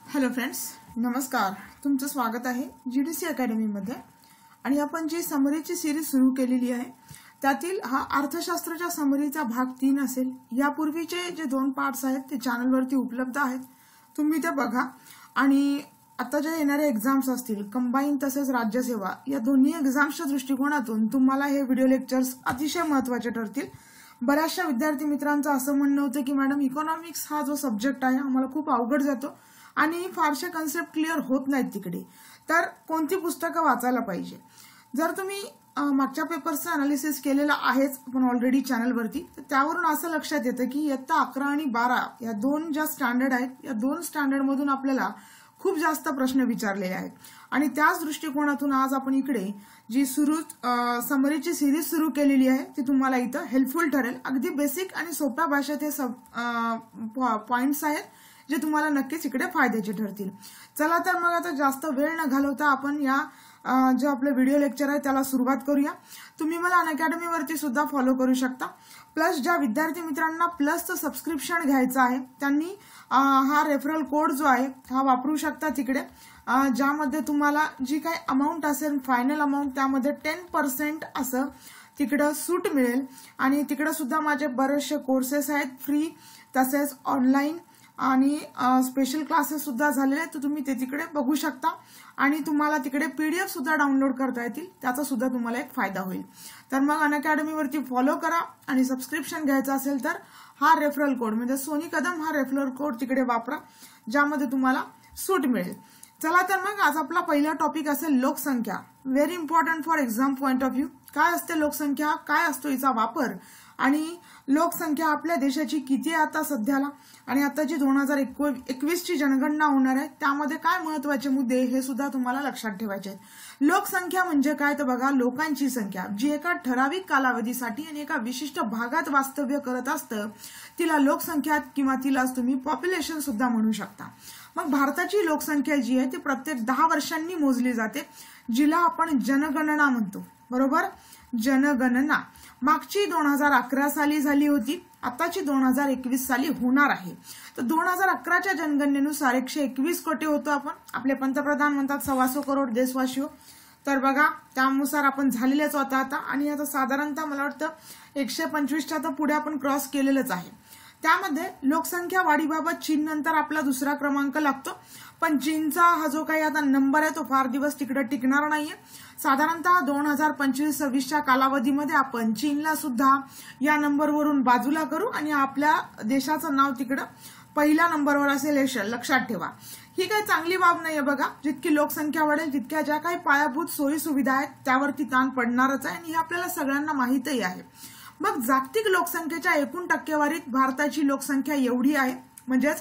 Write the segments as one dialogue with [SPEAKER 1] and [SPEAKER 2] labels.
[SPEAKER 1] Hello friends, नमस्कार. तुमचं स्वागत आहे जीडीसी अकॅडमी मध्ये. आणि आपण जी समरीची सिरीज सुरू केलेली आहे त्यातील हा अर्थशास्त्राच्या समरीचा भाग 3 असेल. यापूर्वीचे जे 2 पार्ट्स आहेत ते चॅनलवरती उपलब्ध आहेत, तुम्ही ते बघा. आणि आता जे येणारे एक्झाम्स असतील कंबाईन तसेच राज्यसेवा या दोन्ही एक्झाम्सच्या दृष्टिकोनातून तुम्हाला हे व्हिडिओ लेक्चर्स अतिशय महत्त्वाचे ठरतील. बऱ्याचशा विद्यार्थी मित्रांचं असं म्हणणं होतं की मॅडम इकॉनॉमिक्स हा जो सब्जेक्ट आहे आम्हाला खूप अवघड जातो आणि फारशा कन्सेप्ट क्लिअर होत नाहीत तिकडे, तर कोणती पुस्तकं वाचायला पाहिजे. जर तुम्ही मागच्या पेपर्सचं अनालिसिस केलेलं आहेच पण ऑलरेडी चॅनलवरती, तर त्यावरून असं लक्षात येतं की इयत्ता 11 आणि 12 या 2 ज्या स्टँडर्ड आहेत या 2 स्टँडर्डमधून आपल्याला खूप जास्त प्रश्न विचारलेले आहेत. आणि त्याच दृष्टिकोनातून आज आपण इकडे जी समरीची सिरीज सुरू केलेली आहे ती तुम्हाला इथं हेल्पफुल ठरेल. अगदी बेसिक आणि सोप्या भाषेत हे पॉइंट्स आहेत जे तुम्हाला नक्कीच इकडे फायद्याचे ठरतील. चला तर मग आता जास्त वेळ न घालवता आपण या जो आपले व्हिडिओ लेक्चर आहे त्याला सुरुवात करूया. तुम्ही मला अनअकॅडमीवरती सुद्धा फॉलो करू शकता. प्लस ज्या विद्यार्थी मित्रांना प्लसचं सबस्क्रिप्शन घ्यायचं आहे त्यांनी हा रेफरल कोड जो आहे हा वापरू शकता तिकडे, ज्यामध्ये तुम्हाला जी काही अमाऊंट असेल फायनल अमाऊंट त्यामध्ये 10% असं तिकडं सूट मिळेल. आणि तिकडे सुद्धा माझे बरेचसे कोर्सेस आहेत फ्री, तसेच ऑनलाईन आणि स्पेशल क्लासेस सुद्धा झालेले आहेत, तर तुम्ही ते तिकडे बघू शकता. आणि तुम्हाला तिकडे PDF सुद्धा डाउनलोड करता येतील, त्याचा सुद्धा तुम्हाला एक फायदा होईल. तर मग अनअकॅडमीवरती फॉलो करा आणि सबस्क्रिप्शन घ्यायचं असेल तर हा रेफरल कोड म्हणजे सोनी कदम हा रेफरल कोड तिकडे वापरा, ज्यामध्ये तुम्हाला सूट मिळेल. चला तर मग आज आपला पहिला टॉपिक असेल लोकसंख्या. Very important for exam point of view. काय असते लोकसंख्या, काय असतो हिचा वापर, आणि लोकसंख्या आपल्या देशाची किती आहे आता सध्याला, आणि आता जी 2021 ची जनगणना होणार आहे त्यामध्ये काय महत्वाचे मुद्दे हे सुद्धा तुम्हाला लक्षात ठेवायचे आहेत. लोकसंख्या म्हणजे काय तर बघा, लोकांची संख्या जी एका ठराविक कालावधीसाठी आणि एका विशिष्ट भागात वास्तव्य करत असतं तिला लोकसंख्या किंवा तिलाच तुम्ही पॉप्युलेशन सुद्धा म्हणू शकता. मग भारताची लोकसंख्या जी आहे ती प्रत्येक 10 वर्षांनी मोजली जाते, जिला आपण जनगणना म्हणतो. बरोबर, जनगणना मागची 2011 साली झाली होती, आताची 2021 साली होणार आहे. तर 2011च्या जनगणनेनुसार 121 कोटी होतो आपण. आपले पंतप्रधान म्हणतात 125 करोड देशवासी. तर बघा त्यानुसार आपण झालेलेच होता आता, आणि आता साधारणतः मला वाटतं 125च्या तर पुढे आपण क्रॉस केलेलंच आहे. त्यामध्ये लोकसंख्या वाढीबाबत चीन नंतर आपला दुसरा क्रमांक लागतो. पण चीनचा हा जो काही आता नंबर आहे तो फार दिवस तिकडे टिकणार नाहीये. साधारणतः 2025-26च्या कालावधीमध्ये आपण चीनला सुद्धा या नंबरवरून बाजूला करू आणि आपल्या देशाचं नाव तिकडं पहिल्या नंबरवर असेल हे लक्षात ठेवा. ही काही चांगली बाब नाहीये बघा. जितकी लोकसंख्या वाढेल तितक्या ज्या काही पायाभूत सोयी सुविधा आहेत त्यावरती ताण पडणारच आहे, आणि हे आपल्याला सगळ्यांना माहितही आहे. मग जागतिक लोकसंख्येच्या एकूण टक्केवारीत भारताची लोकसंख्या एवढी आहे, म्हणजेच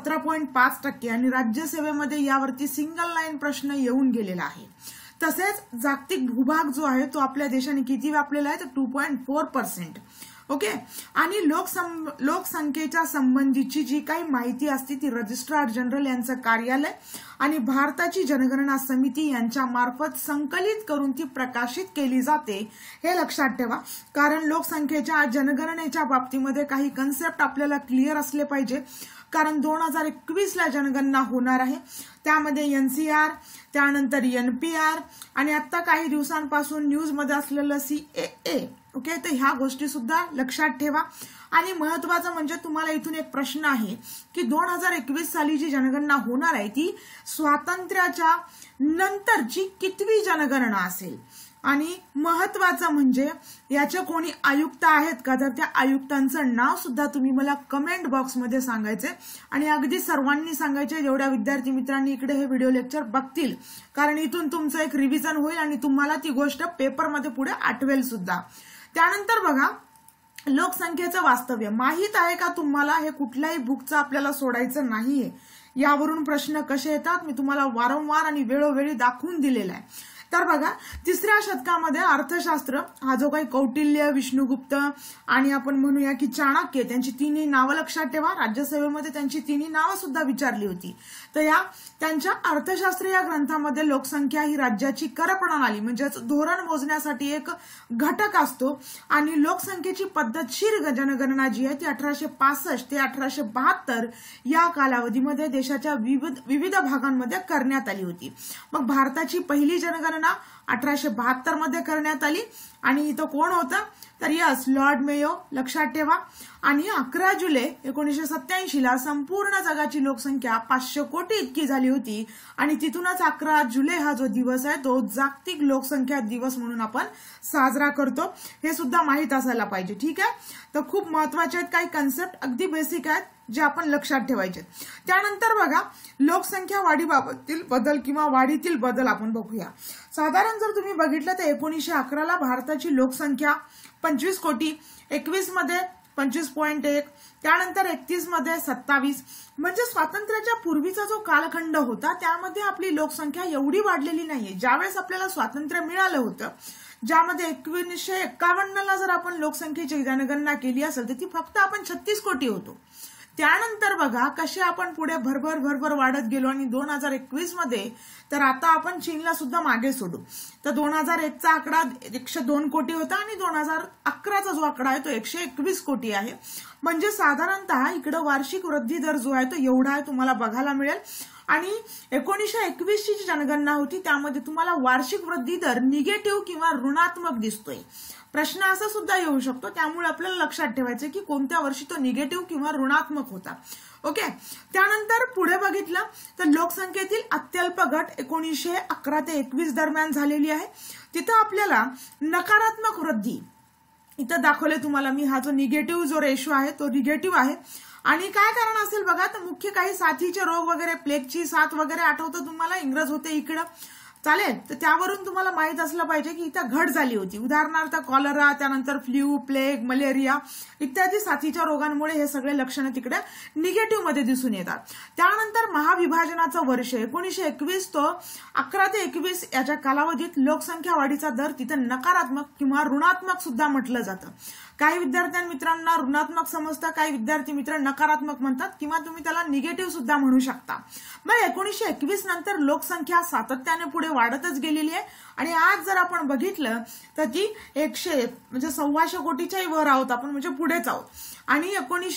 [SPEAKER 1] 17.5%. आणि राज्यसेवेमध्ये यावरती सिंगल लाईन प्रश्न येऊन गेलेला आहे. तसेच जागतिक भूभाग जो आहे तो आपल्या देशाने किती व्यापलेला आहे तर 2.4%. ओके. आणि लोकसंख्येच्या संबंधीची जी काही माहिती असते ती रजिस्ट्रार जनरल यांचं कार्यालय आणि भारताची जनगणना समिती यांच्या मार्फत संकलित करून ती प्रकाशित केली जाते, हे लक्षात ठेवा. कारण लोकसंख्येच्या जनगणनेच्या बाबतीमध्ये काही कन्सेप्ट आपल्याला क्लिअर असले पाहिजे. कारण 2021ला जनगणना होणार आहे, त्यामध्ये NCR, त्यानंतर NPR आणि आता काही दिवसांपासून न्यूजमध्ये असलेलं CAA. ओके, तर ह्या गोष्टी सुद्धा लक्षात ठेवा. आणि महत्वाचं म्हणजे तुम्हाला इथून एक प्रश्न आहे की 2021 साली जी जनगणना होणार आहे ती स्वातंत्र्याच्या नंतरची कितवी जनगणना असेल. आणि महत्वाचं म्हणजे याचे कोणी आयुक्त आहेत का, तर त्या आयुक्तांचं नाव सुद्धा तुम्ही मला कमेंट बॉक्समध्ये सांगायचे. आणि अगदी सर्वांनी सांगायचे जेवढ्या विद्यार्थी मित्रांनी इकडे हे व्हिडिओ लेक्चर बघतील, कारण इथून तुमचं एक रिव्हिजन होईल आणि तुम्हाला ती गोष्ट पेपरमध्ये पुढे आठवेल सुद्धा. त्यानंतर बघा, लोकसंख्येचं वास्तव्य माहित आहे का तुम्हाला, हे कुठल्याही बुकचं आपल्याला सोडायचं नाहीये. यावरून प्रश्न कसे येतात मी तुम्हाला वारंवार आणि वेळोवेळी दाखवून दिलेला आहे. तर बघा, 3ऱ्या शतकामध्ये अर्थशास्त्र हा जो काही कौटिल्य, विष्णुगुप्त आणि आपण म्हणूया की चाणक्य, त्यांची तिन्ही नावं लक्षात ठेवा. राज्यसेवेमध्ये त्यांची तिन्ही नावं सुद्धा विचारली होती. तर या त्यांच्या अर्थशास्त्र या ग्रंथामध्ये लोकसंख्या ही राज्याची कर प्रणाली म्हणजेच धोरण मोजण्यासाठी एक घटक असतो आणि लोकसंख्येची पद्धतशीर जनगणना जी आहे ती 1865 ते 1872 या कालावधीमध्ये देशाच्या विविध भागांमध्ये करण्यात आली होती. मग भारताची पहिली जनगणना 1872 मध्ये करण्यात आली आणि इथं कोण होतं तर यस, लॉर्ड मेयो, लक्षात ठेवा. आणि 11 जुलै 1987 ला संपूर्ण जगाची लोकसंख्या 500 कोटी इतकी झाली होती आणि तिथूनच 11 जुलै हा जो दिवस आहे तो जागतिक लोकसंख्या दिवस म्हणून आपण साजरा करतो. हे सुद्धा माहित असायला पाहिजे. ठीक आहे, तर खूप महत्वाचे आहेत काही कन्सेप्ट, अगदी बेसिक आहेत जे आपण लक्षात ठेवायचे. त्यानंतर बघा, लोकसंख्या वाढीबाबतील बदल किंवा वाढीतील बदल आपण बघूया. साधारण जर तुम्ही बघितलं तर 1911 ला भारताची लोकसंख्या 25 कोटी, 21 मध्ये 25.1, त्यानंतर 31 मध्ये 27. म्हणजे स्वातंत्र्याच्या पूर्वीचा जो कालखंड होता त्यामध्ये आपली लोकसंख्या एवढी वाढलेली नाहीये. ज्यावेळेस आपल्याला स्वातंत्र्य मिळालं होतं, ज्यामध्ये 1951 ला जर आपण लोकसंख्येची जनगणना केली असेल तर ती फक्त आपण 36 कोटी होतो. त्यानंतर बघा कसे आपण पुढे भरभर वाढत गेलो आणि 2021 मध्ये तर आता आपण चीनला सुद्धा मागे सोडू. तर 2001चा आकडा 102 कोटी होता आणि 2011चा जो आकडा आहे तो 121 कोटी आहे. म्हणजे साधारणतः इकडे वार्षिक वृद्धी दर जो आहे तो एवढा आहे तुम्हाला बघायला मिळेल. आणि 1921 ची जी जनगणना होती त्यामध्ये तुम्हाला वार्षिक वृद्धी दर निगेटिव्ह किंवा ऋणात्मक दिसतोय. प्रश्न असा सुद्धा येऊ शकतो, त्यामुळे आपल्याला लक्षात ठेवायचं की कोणत्या वर्षी तो निगेटिव्ह किंवा ऋणात्मक होता. ओके, त्यानंतर पुढे बघितलं तर लोकसंख्येतील अत्यल्प घट 1911 ते 21 दरम्यान झालेली आहे. तिथं आपल्याला नकारात्मक वृद्धी इथं दाखवले तुम्हाला मी. हा जो निगेटिव्ह जो रेशो आहे तो निगेटिव्ह आहे. आणि काय कारण असेल बघा, तर मुख्य काही साथीचे रोग वगैरे, प्लेगची साथ वगैरे आठवतं तुम्हाला, इंग्रज होते इकडं, चालेल. तर त्यावरून तुम्हाला माहित असलं पाहिजे की इथं घट झाली होती. उदाहरणार्थ कॉलरा, त्यानंतर फ्ल्यू, प्लेग, मलेरिया इत्यादी साथीच्या रोगांमुळे हे सगळे लक्षणं तिकडे निगेटिव्ह मध्ये दिसून येतात. त्यानंतर महाविभाजनाचं वर्ष 1921 तो 11 ते 21 याच्या कालावधीत लोकसंख्या वाढीचा दर तिथं नकारात्मक किंवा ऋणात्मक सुद्धा म्हटलं जातं. काही मित्रांना ऋणात्मक समजतं, काही विद्यार्थी मित्र नकारात्मक म्हणतात किंवा तुम्ही त्याला निगेटिव्ह सुद्धा म्हणू शकता. मग 1921 नंतर लोकसंख्या सातत्याने पुढे वाढतच गेलेली आहे आणि आज जर आपण बघितलं तर ती 100 कोटीच्याही वर आहोत आपण, म्हणजे पुढेच आहोत. आणि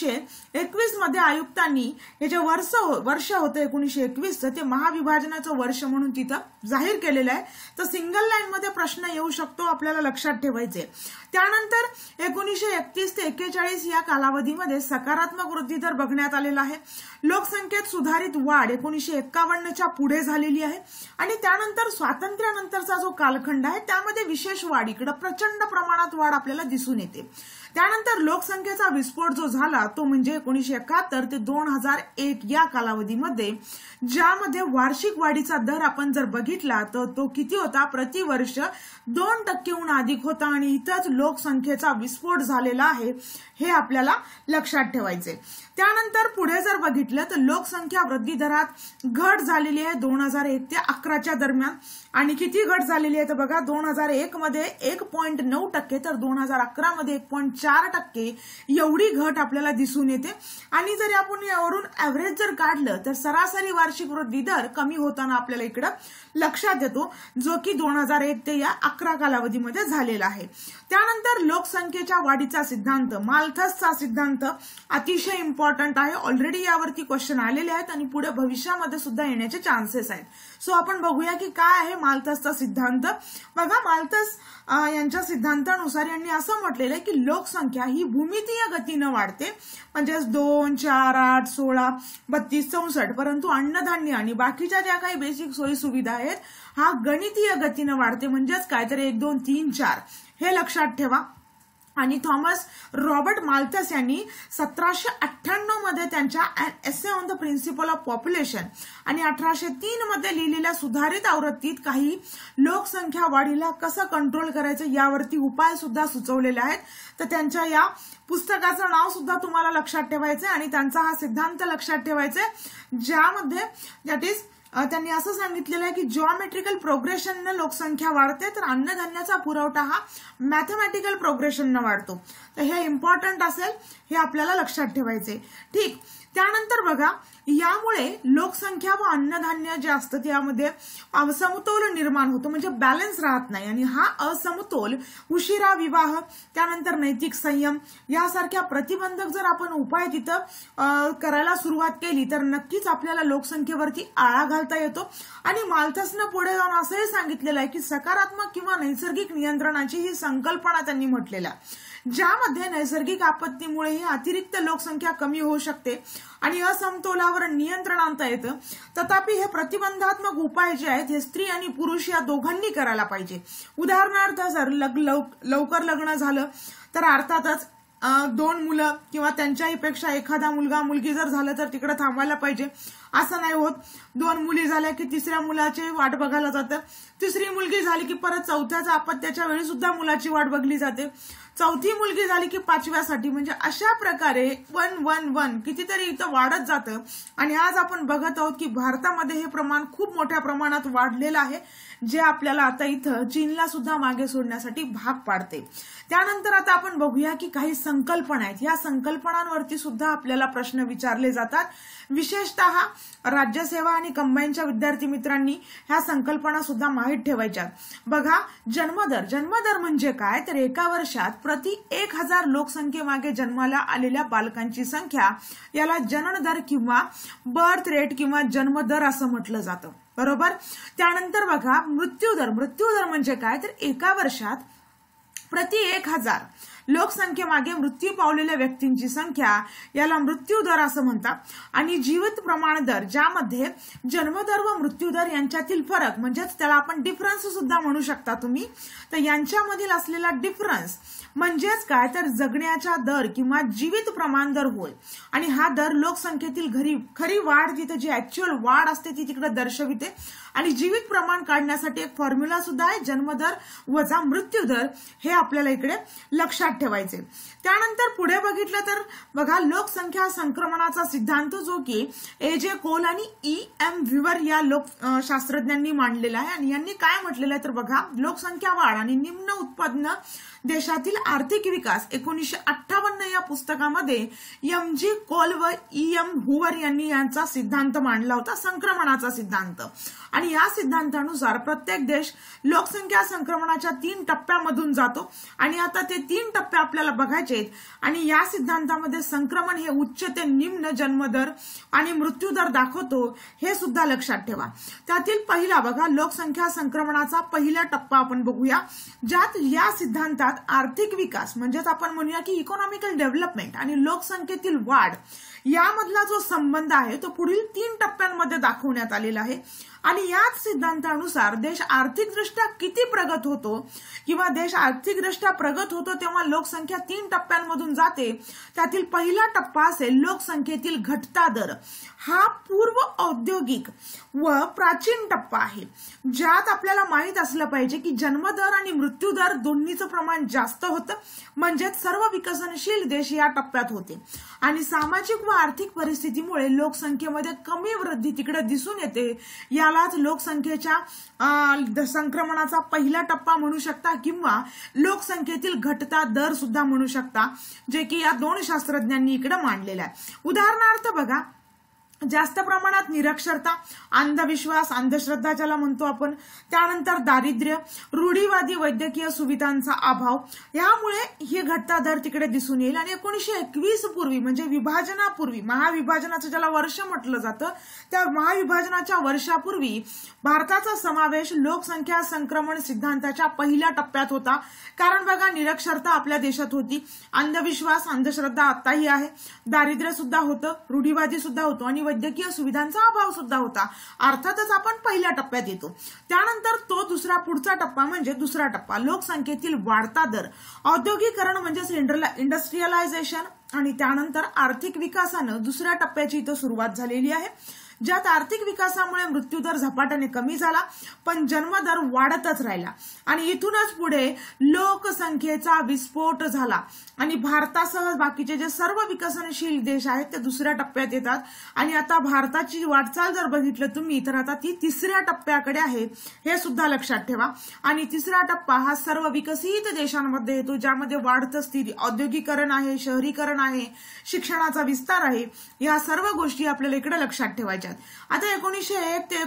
[SPEAKER 1] 1921 मध्ये आयुक्तांनी हे जे वर्ष होतं 1921 ते महाविभाजनाचं वर्ष म्हणून तिथं जाहीर केलेलं आहे. तर सिंगल लाईन मध्ये प्रश्न येऊ शकतो, आपल्याला लक्षात ठेवायचे. त्यानंतर 1931 ते 41 या कालावधीमध्ये सकारात्मक वृद्धी दर बघण्यात आलेला आहे. लोकसंख्येत सुधारित वाढ 1951च्या पुढे झालेली आहे. आणि त्यानंतर स्वातंत्र्यानंतरचा जो कालखंड आहे त्यामध्ये विशेष वाढ, इकडे प्रचंड प्रमाणात वाढ आपल्याला दिसून येते. त्यानंतर लोकसंख्येचा विस्फोट जो झाला तो म्हणजे 1971 ते 2001 या कालावधीमध्ये, ज्यामध्ये वार्षिक वाढीचा दर आपण जर बघितला तर तो किती होता, प्रतिवर्ष 2%हून अधिक होता. आणि इथंच लोकसंख्येचा विस्फोट झालेला आहे, हे आपल्याला लक्षात ठेवायचे. त्यानंतर पुढे जर बघितलं तर लोकसंख्या वृद्धी दरात घट झालेली आहे 2001 ते 11च्या दरम्यान. आणि किती घट झालेली आहे तर बघा, 2001 मध्ये 1.9% तर 2011 मध्ये 1.4% एवढी घट आपल्याला दिसून येते. आणि जर आपण यावरून ऍव्हरेज जर काढलं तर सरासरी वार्षिक वृद्धी दर कमी होताना आपल्याला इकडं लक्षात येतो, जो की 2001 ते या 11 कालावधीमध्ये झालेला आहे. त्यानंतर लोकसंख्येच्या वाढीचा सिद्धांत, माल्थसचा सिद्धांत अतिशय इम्पॉर्टंट आहे. ऑलरेडी यावरती क्वेश्चन आलेले आहेत आणि पुढे भविष्यामध्ये सुद्धा येण्याचे चान्सेस आहेत. सो आपण बघूया की काय आहे माल्थसचा सिद्धांत. बघा, माल्थस यांच्या सिद्धांतानुसार यांनी असं म्हटलेलं आहे की लोकसंख्या ही भूमितीय गतीनं वाढते, म्हणजेच 2, 4, 8, 16, 32, 64. परंतु अन्नधान्य आणि बाकीच्या ज्या काही बेसिक सोयी सुविधा आहेत हा गणितीय गतीनं वाढते, म्हणजेच काहीतरी 1, 2, 3, 4 हे लक्षात ठेवा. आणि थॉमस रॉबर्ट माल्थस यांनी 1798 मध्ये त्यांच्या essay on the principle of population आणि 1803 मध्ये लिहिलेल्या सुधारित आवृत्तीत काही लोकसंख्या वाढीला कसं कंट्रोल करायचं यावरती उपाय सुद्धा सुचवलेले आहेत. तर त्यांच्या या पुस्तकाचं नाव सुद्धा तुम्हाला लक्षात ठेवायचं आणि त्यांचा हा सिद्धांत लक्षात ठेवायचा, ज्यामध्ये दॅट इज त्यांनी असं सांगितलेलं आहे की जिओमेट्रिकल प्रोग्रेशनने लोकसंख्या वाढते, तर अन्नधान्याचा पुरवठा हा मॅथमॅटिकल प्रोग्रेशनने वाढतो. तर हे इम्पॉर्टंट असेल, हे आपल्याला लक्षात ठेवायचे. ठीक. त्यानंतर बघा, यामुळे लोकसंख्या व अन्नधान्य जे असतं त्यामध्ये असमतोल निर्माण होतो, म्हणजे बॅलन्स राहत नाही. आणि हा असमतोल उशिरा विवाह, त्यानंतर नैतिक संयम यासारख्या प्रतिबंधक जर आपण उपाय तिथं करायला सुरुवात केली तर नक्कीच आपल्याला लोकसंख्येवरती आळा घालता येतो. आणि माल्थसनं पुढे जाऊन असंही सांगितलेलं आहे की सकारात्मक किंवा नैसर्गिक नियंत्रणाची ही संकल्पना त्यांनी म्हटलेला आहे, ज्यामध्ये नैसर्गिक आपत्तीमुळे अतिरिक्त लोकसंख्या कमी होऊ शकते आणि असमतोलावर नियंत्रण आणता येतं. तथापि हे प्रतिबंधात्मक उपाय जे आहेत हे स्त्री आणि पुरुष या दोघांनी करायला पाहिजे. उदाहरणार्थ जर लवकर लग्न झालं तर अर्थातच 2 मुलं किंवा त्यांच्याही पेक्षा एखादा मुलगा मुलगी जर झालं तर तिकडे थांबायला पाहिजे. असं नाही होत 2 मुली झाल्या की तिसऱ्या मुलाची वाट बघायला जातं, तिसरी मुलगी झाली की परत चौथ्याच्या आपत्त्याच्या वेळी सुद्धा मुलाची वाट बघली जाते, चौथी मुलगी झाली की 5व्यासाठी. म्हणजे अशा प्रकारे 1-1-1 कितीतरी इथं वाढत जातं. आणि आज आपण बघत आहोत की भारतामध्ये हे प्रमाण खूप मोठ्या प्रमाणात वाढलेलं आहे, जे आपल्याला आता इथं चीनला सुद्धा मागे सोडण्यासाठी भाग पाडते. त्यानंतर आता आपण बघूया की काही संकल्पना आहेत. या संकल्पनांवरती सुद्धा आपल्याला प्रश्न विचारले जातात. विशेषतः राज्यसेवा आणि कंबाईनच्या विद्यार्थी मित्रांनी ह्या संकल्पना सुद्धा माहीत ठेवायच्या. बघा, जन्मदर म्हणजे काय, तर एका वर्षात प्रति 1000 लोकसंख्येमागे जन्माला आलेल्या बालकांची संख्या, याला जनन दर किंवा बर्थ रेट किंवा जन्मदर असं म्हटलं जातं. बरोबर. त्यानंतर बघा, मृत्यूदर म्हणजे काय, तर एका वर्षात प्रति 1000 लोकसंख्येमागे मृत्यू पावलेल्या व्यक्तींची संख्या, याला मृत्यूदर असं म्हणतात. आणि जीवित प्रमाण दर, ज्यामध्ये जन्मदर व मृत्यूदर यांच्यातील फरक, म्हणजेच त्याला आपण डिफरन्स सुद्धा म्हणू शकता तुम्ही, तर यांच्यामधील असलेला डिफरन्स म्हणजेच काय, तर जगण्याचा दर किंवा जीवित प्रमाण दर होय. आणि हा दर लोकसंख्येतील खरी वाढ, तिथे जी ऍक्च्युअल वाढ असते ती तिकडे दर्शविते. आणि जीवित प्रमाण काढण्यासाठी एक फॉर्म्युला सुद्धा आहे, जन्मदर वजा मृत्यूदर, हे आपल्याला इकडे लक्षात ठेवायचे. त्यानंतर पुढे बघितलं तर बघा, लोकसंख्या संक्रमणाचा सिद्धांत जो की A.J. कोल आणि E.M. व्हिवर या शास्त्रज्ञांनी मांडलेला आहे. आणि यांनी काय म्हटलेलं आहे तर बघा, लोकसंख्या वाढ आणि निम्न उत्पन्न देशातील आर्थिक विकास 1958 या पुस्तकामध्ये M.G. कोल व E.M. व्हिवर यांनी यांचा सिद्धांत मांडला होता, संक्रमणाचा सिद्धांत. आणि या सिद्धांतानुसार प्रत्येक देश लोकसंख्या संक्रमणाच्या 3 टप्प्यामधून जातो. आणि आता ते 3 टप्पे आपल्याला बघायचे आहेत. आणि या सिद्धांतामध्ये संक्रमण हे उच्च ते निम्न जन्मदर आणि मृत्यूदर दाखवतो, हे सुद्धा लक्षात ठेवा. त्यातील पहिला बघा, लोकसंख्या संक्रमणाचा पहिला टप्पा आपण बघूया, ज्यात या सिद्धांतात आर्थिक विकास म्हणजेच आपण म्हणूया की इकॉनॉमिकल डेव्हलपमेंट आणि लोकसंख्येतील वाढ यामधला जो संबंध आहे तो पुढील 3 टप्प्यांमध्ये दाखवण्यात आलेला आहे. आणि याच सिद्धांतानुसार देश आर्थिकदृष्ट्या किती प्रगत होतो किंवा देश आर्थिकदृष्ट्या प्रगत होतो तेव्हा लोकसंख्या 3 टप्प्यांमधून जाते. त्यातील पहिला टप्पा असेल लोकसंख्येतील घटता दर. हा पूर्व औद्योगिक व प्राचीन टप्पा आहे, ज्यात आपल्याला माहित असलं पाहिजे की जन्मदर आणि मृत्यूदर दोन्हीचं प्रमाण जास्त होतं, म्हणजेच सर्व विकसनशील देश या टप्प्यात होते. आणि सामाजिक व आर्थिक परिस्थितीमुळे लोकसंख्येमध्ये कमी वृद्धी तिकडे दिसून येते. यालाच लोकसंख्येच्या संक्रमणाचा पहिला टप्पा म्हणू शकता किंवा लोकसंख्येतील घटता दर सुद्धा म्हणू शकता, जे की या 2 शास्त्रज्ञांनी इकडे मांडलेला आहे. उदाहरणार्थ बघा, जास्त प्रमाणात निरक्षरता, अंधविश्वास, अंधश्रद्धा ज्याला म्हणतो आपण, त्यानंतर दारिद्र्य, रूढीवादी वैद्यकीय सुविधांचा अभाव, यामुळे ही घटता दर तिकडे दिसून येईल. आणि 1921 पूर्वी म्हणजे विभाजनापूर्वी, महाविभाजनाचं ज्याला वर्ष म्हटलं जातं, त्या महाविभाजनाच्या वर्षापूर्वी भारताचा समावेश लोकसंख्या संक्रमण सिद्धांताच्या पहिल्या टप्प्यात होता. कारण बघा, निरक्षरता आपल्या देशात होती, अंधविश्वास, अंधश्रद्धा आताही आहे, दारिद्र्य सुद्धा होतं, रूढीवादी सुद्धा होतो आणि वैद्यकीय सुविधांचा अभाव सुद्धा होता. अर्थातच आपण पहिल्या टप्प्यात येतो. त्यानंतर तो पुढचा टप्पा म्हणजे दुसरा टप्पा, लोकसंख्येतील वाढता दर, औद्योगिकरण म्हणजेच इंडस्ट्रियलायझेशन आणि त्यानंतर आर्थिक विकासानं दुसऱ्या टप्प्याची इथं सुरुवात झालेली आहे. ज्यात आर्थिक विकासामुळे मृत्यूदर झपाट्याने कमी झाला पण जन्मदर वाढतच राहिला आणि इथूनच पुढे लोकसंख्येचा विस्फोट झाला आणि भारतासह बाकीचे जे सर्व विकसनशील देश आहेत ते दुसऱ्या टप्प्यात येतात आणि आता भारताची वाटचाल जर बघितलं तुम्ही तर आता ती तिसऱ्या टप्प्याकडे आहे, हे सुद्धा लक्षात ठेवा। आणि तिसरा टप्पा हा सर्व विकसित देशांमध्ये येतो, ज्यामध्ये वाढतं स्थिती औद्योगिकरण आहे, शहरीकरण आहे, शिक्षणाचा विस्तार आहे, या सर्व गोष्टी आपल्याला इकडे लक्षात ठेवायच्यात। आता 1901 ते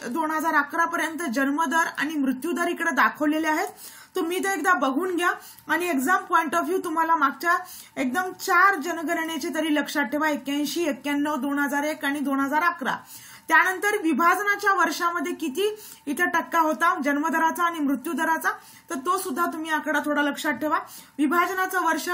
[SPEAKER 1] 2011 पर्यंत जन्मदर आणि मृत्यूदर इकडे दाखवलेले आहेत, तुम्ही ते एकदा बघून घ्या आणि एक्झाम पॉइंट ऑफ व्ह्यू तुम्हाला मागच्या एकदम 4 जनगणनेचे तरी लक्षात ठेवा, 81, 91, 2001 आणि 2011। त्यानंतर विभाजनाच्या वर्षामध्ये किती इथे टक्का होता जन्मदराचा आणि मृत्यूदराचा, तर तो सुद्धा तुम्ही आकडा थोडा लक्षात ठेवा। विभाजनाचं वर्ष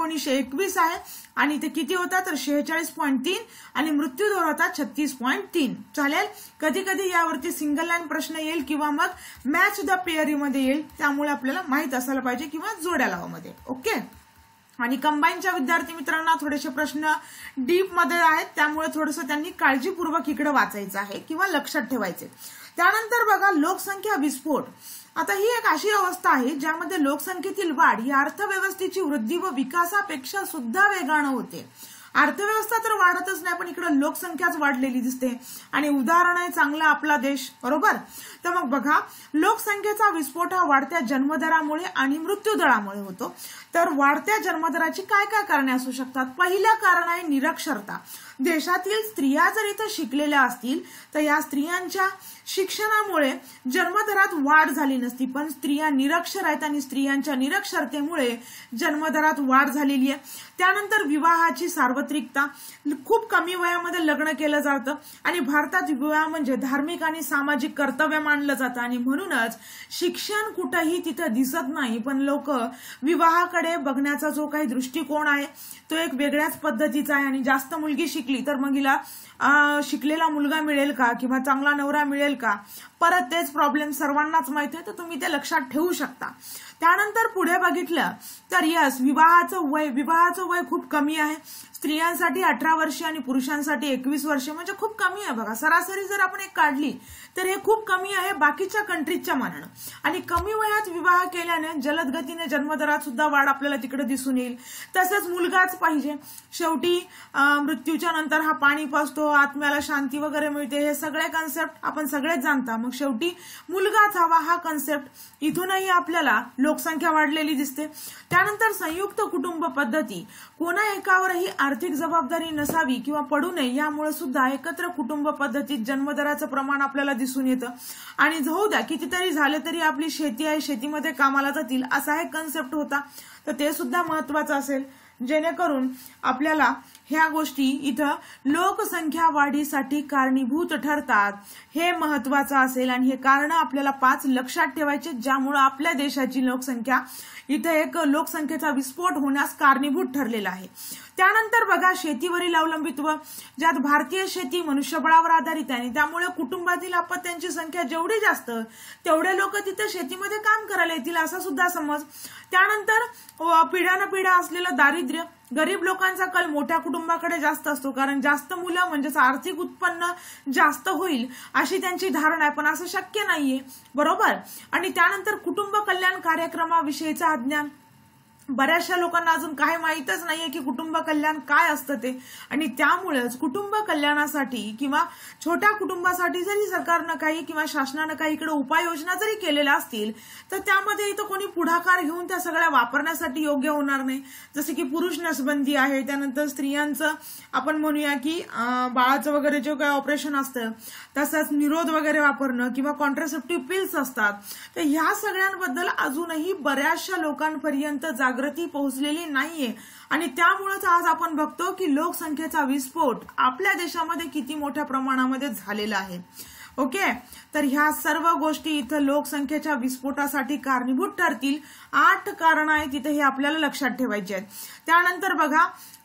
[SPEAKER 1] 1921 आहे आणि ते किती होता तर 46.3 आणि मृत्यूदर होता 36.3। चालेल, कधी कधी यावरती सिंगल लाईन प्रश्न येईल किंवा मग मॅच द पेअरी मध्ये येईल, त्यामुळे आपल्याला माहित असायला पाहिजे किंवा जोड्या लावामध्ये। ओके, आणि कंबाईनच्या विद्यार्थी मित्रांना थोडेसे प्रश्न डीप मध्ये आहेत, त्यामुळे थोडंसं त्यांनी काळजीपूर्वक इकडे वाचायचं आहे किंवा लक्षात ठेवायचे। त्यानंतर बघा लोकसंख्या विस्फोट। आता ही एक अशी अवस्था आहे ज्यामध्ये लोकसंख्येतील वाढ ही अर्थव्यवस्थेची वृद्धी व विकासापेक्षा सुद्धा वेगाने होते। अर्थव्यवस्था तर वाढतच नाही पण इकडे लोकसंख्याच वाढलेली दिसते आणि उदाहरण आहे चांगला आपला देश, बरोबर। तर मग बघा लोकसंख्येचा विस्फोट हा वाढत्या जन्मदरामुळे आणि मृत्यूदरामुळे होतो। तर वाढत्या जन्मदराची काय काय कारणे असू शकतात? पहिलं कारण आहे निरक्षरता। देशातील स्त्रिया जर इथे शिकलेल्या असतील तर या स्त्रियांच्या शिक्षणामुळे जन्मदरात वाढ झाली नसती, पण स्त्रिया निरक्षर आहेत आणि स्त्रियांच्या निरक्षरतेमुळे जन्मदरात वाढ झालेली आहे। त्यानंतर विवाहाची सार्वत्रिकता, खूप कमी वयामध्ये लग्न केलं जातं आणि भारतात विवाह म्हणजे धार्मिक आणि सामाजिक कर्तव्य मानलं जातं आणि म्हणूनच शिक्षण कुठेही तिथं दिसत नाही, पण लोक विवाहाकडे बघण्याचा जो काही दृष्टिकोन आहे तो एक वेगळ्याच पद्धतीचा आहे आणि जास्त मुलगी शिकली तर मग हिला शिकलेला मुलगा मिळेल का किंवा चांगला नवरा मिळेल का, परत तेच प्रॉब्लेम सर्वांनाच माहिती आहे, तर तुम्ही ते लक्षात ठेवू शकता। त्यानंतर पुढे बघितलं तर यस विवाहाचं वय खूप कमी आहे। स्त्रियांसाठी 18 वर्षे आणि पुरुषांसाठी 21 वर्षे, म्हणजे खूप कमी आहे बघा। सरासरी जर आपण एक काढली तर हे खूप कमी आहे बाकीच्या कंट्रीजच्या मानानं आणि कमी वयात विवाह केल्याने जलद गतीने जन्मदरात सुद्धा वाढ आपल्याला तिकडे दिसून येईल। तसंच मुलगाच पाहिजे, शेवटी मृत्यूच्या नंतर हा पाणी पाजतो, आत्म्याला शांती वगैरे मिळते, हे सगळे कन्सेप्ट आपण सगळेच जाणता, मग शेवटी मुलगाच हवा हा कन्सेप्ट इथूनही आपल्याला लोकसंख्या वाढलेली दिसते। त्यानंतर संयुक्त कुटुंब पद्धती, कोणा एकावरही आर्थिक जबाबदारी नसावी किंवा पडू नये यामुळे सुद्धा एकत्र कुटुंब पद्धतीत जन्मदराचं प्रमाण आपल्याला दिसून येतं आणि होऊ द्या कितीतरी झाले तरी आपली शेती आहे, शेतीमध्ये कामाला जातील असा एक कन्सेप्ट होता, तर ते सुद्धा महत्वाचं असेल, जेणेकरून आपल्याला ह्या गोष्टी इथं लोकसंख्या वाढीसाठी कारणीभूत ठरतात, हे महत्वाचं असेल आणि हे कारण आपल्याला 5 लक्षात ठेवायचे, ज्यामुळे आपल्या देशाची लोकसंख्या इथे एक लोकसंख्येचा विस्फोट होण्यास कारणीभूत ठरलेला आहे। त्यानंतर बघा शेतीवरील अवलंबित्व, ज्यात भारतीय शेती मनुष्यबळावर आधारित आहे, त्यामुळे कुटुंबातील अपत्यांची संख्या जेवढी जास्त तेवढे लोक तिथे शेतीमध्ये काम करायला येतील असा सुद्धा समज। त्यानंतर पिढ्यानपिढ्या असलेलं दारिद्र्य, गरीब लोकांचा कल मोठ्या कुटुंबाकडे जास्त असतो, कारण जास्त मुलं म्हणजेच आर्थिक उत्पन्न जास्त होईल अशी त्यांची धारणा आहे, पण असं शक्य नाहीये, बरोबर। आणि त्यानंतर कुटुंब कल्याण कार्यक्रमाविषयीचं अज्ञान, बऱ्याचशा लोकांना अजून काही माहीतच नाहीये की कुटुंब कल्याण काय असतं ते, आणि त्यामुळेच कुटुंब कल्याणासाठी किंवा छोट्या कुटुंबासाठी जरी सरकारनं काही किंवा शासनानं काही इकडे उपाययोजना जरी केलेल्या असतील तर त्यामध्ये इथं कोणी पुढाकार घेऊन त्या सगळ्या वापरण्यासाठी योग्य होणार नाही। जसे की पुरुष नसबंदी आहे, त्यानंतर स्त्रियांचं आपण म्हणूया की बाळाचं वगैरे जे काही ऑपरेशन असतं, तसंच निरोध वगैरे वापरणं किंवा कॉन्ट्रासेप्टिव्ह पिल्स असतात, तर ह्या सगळ्यांबद्दल अजूनही बऱ्याचशा लोकांपर्यंत जागृती पोहोचलेली नाहीये आणि त्यामुळेच आज आपण बघतो की लोकसंख्येचा विस्फोट आपल्या देशामध्ये किती मोठ्या प्रमाणामध्ये झालेला आहे। ओके, तर ह्या सर्व गोष्टी इथं लोकसंख्येच्या विस्फोटासाठी कारणीभूत ठरतील। 8 कारण आहेत तिथे हे आपल्याला लक्षात ठेवायचे आहेत। त्यानंतर बघा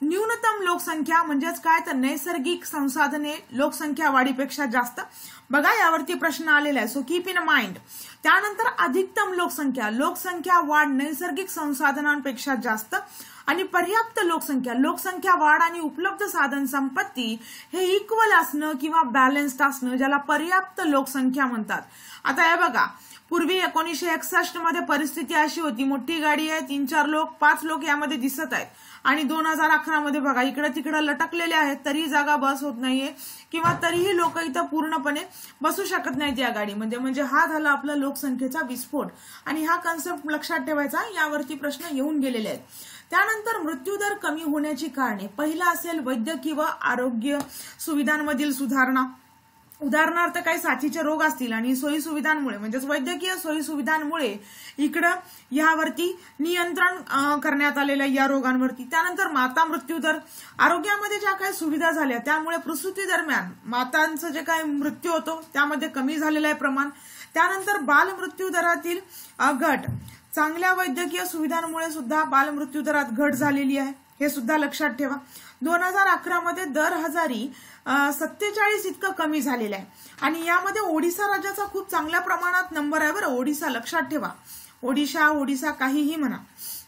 [SPEAKER 1] न्यूनतम लोकसंख्या म्हणजेच काय तर नैसर्गिक संसाधने लोकसंख्या वाढीपेक्षा जास्त. बघा यावरती प्रश्न आलेला आहे, सो कीप इन माइंड. त्यानंतर अधिकतम लोकसंख्या वाढ नैसर्गिक संसाधनांपेक्षा जास्त. आणि पर्याप्त लोकसंख्या वाढ आणि उपलब्ध साधन संपत्ती हे इक्वल असणं किंवा बॅलन्स्ड असणं, ज्याला पर्याप्त लोकसंख्या म्हणतात. आता हे बघा, पूर्वी 1961 मध्ये परिस्थिती अशी होती, मोठी गाडी आहे, 3-4 लोक 5 लोक यामध्ये दिसत आहेत. आणि 2011 मध्ये बघा इकडे तिकडे लटकलेले आहेत, तरी जागा बस होत नाहीये किंवा तरीही लोक इथं पूर्णपणे बसू शकत नाहीत या गाडीमध्ये. म्हणजे हा झाला आपला लोकसंख्येचा विस्फोट. आणि हा कन्सेप्ट लक्षात ठेवायचा, यावरती प्रश्न येऊन गेलेले आहेत. त्यानंतर मृत्यूदर कमी होण्याची कारणे. पहिला असेल वैद्यकीय व आरोग्य सुविधांमधील सुधारणा. उदाहरणार्थ काही साथीचे रोग असतील आणि सोयी सुविधांमुळे म्हणजेच वैद्यकीय सोयी सुविधांमुळे इकडं यावरती नियंत्रण करण्यात आलेलं या रोगांवरती. त्यानंतर माता मृत्यू दर. आरोग्यामध्ये ज्या काही सुविधा झाल्या त्यामुळे प्रसूती दरम्यान मातांचं जे काही मृत्यू होतो त्यामध्ये कमी झालेलं आहे प्रमाण. त्यानंतर बालमृत्यू दरातील घट. चांगल्या वैद्यकीय सुविधांमुळे सुद्धा बालमृत्यू दरात घट झालेली आहे, हे सुद्धा लक्षात ठेवा. 2011 मध्ये दर हजारी 47 इतकं कमी झालेलं आहे. आणि यामध्ये ओडिशा राज्याचा खूप चांगल्या प्रमाणात नंबर आहे बरं. ओडिशा लक्षात ठेवा, ओडिशा काहीही म्हणा.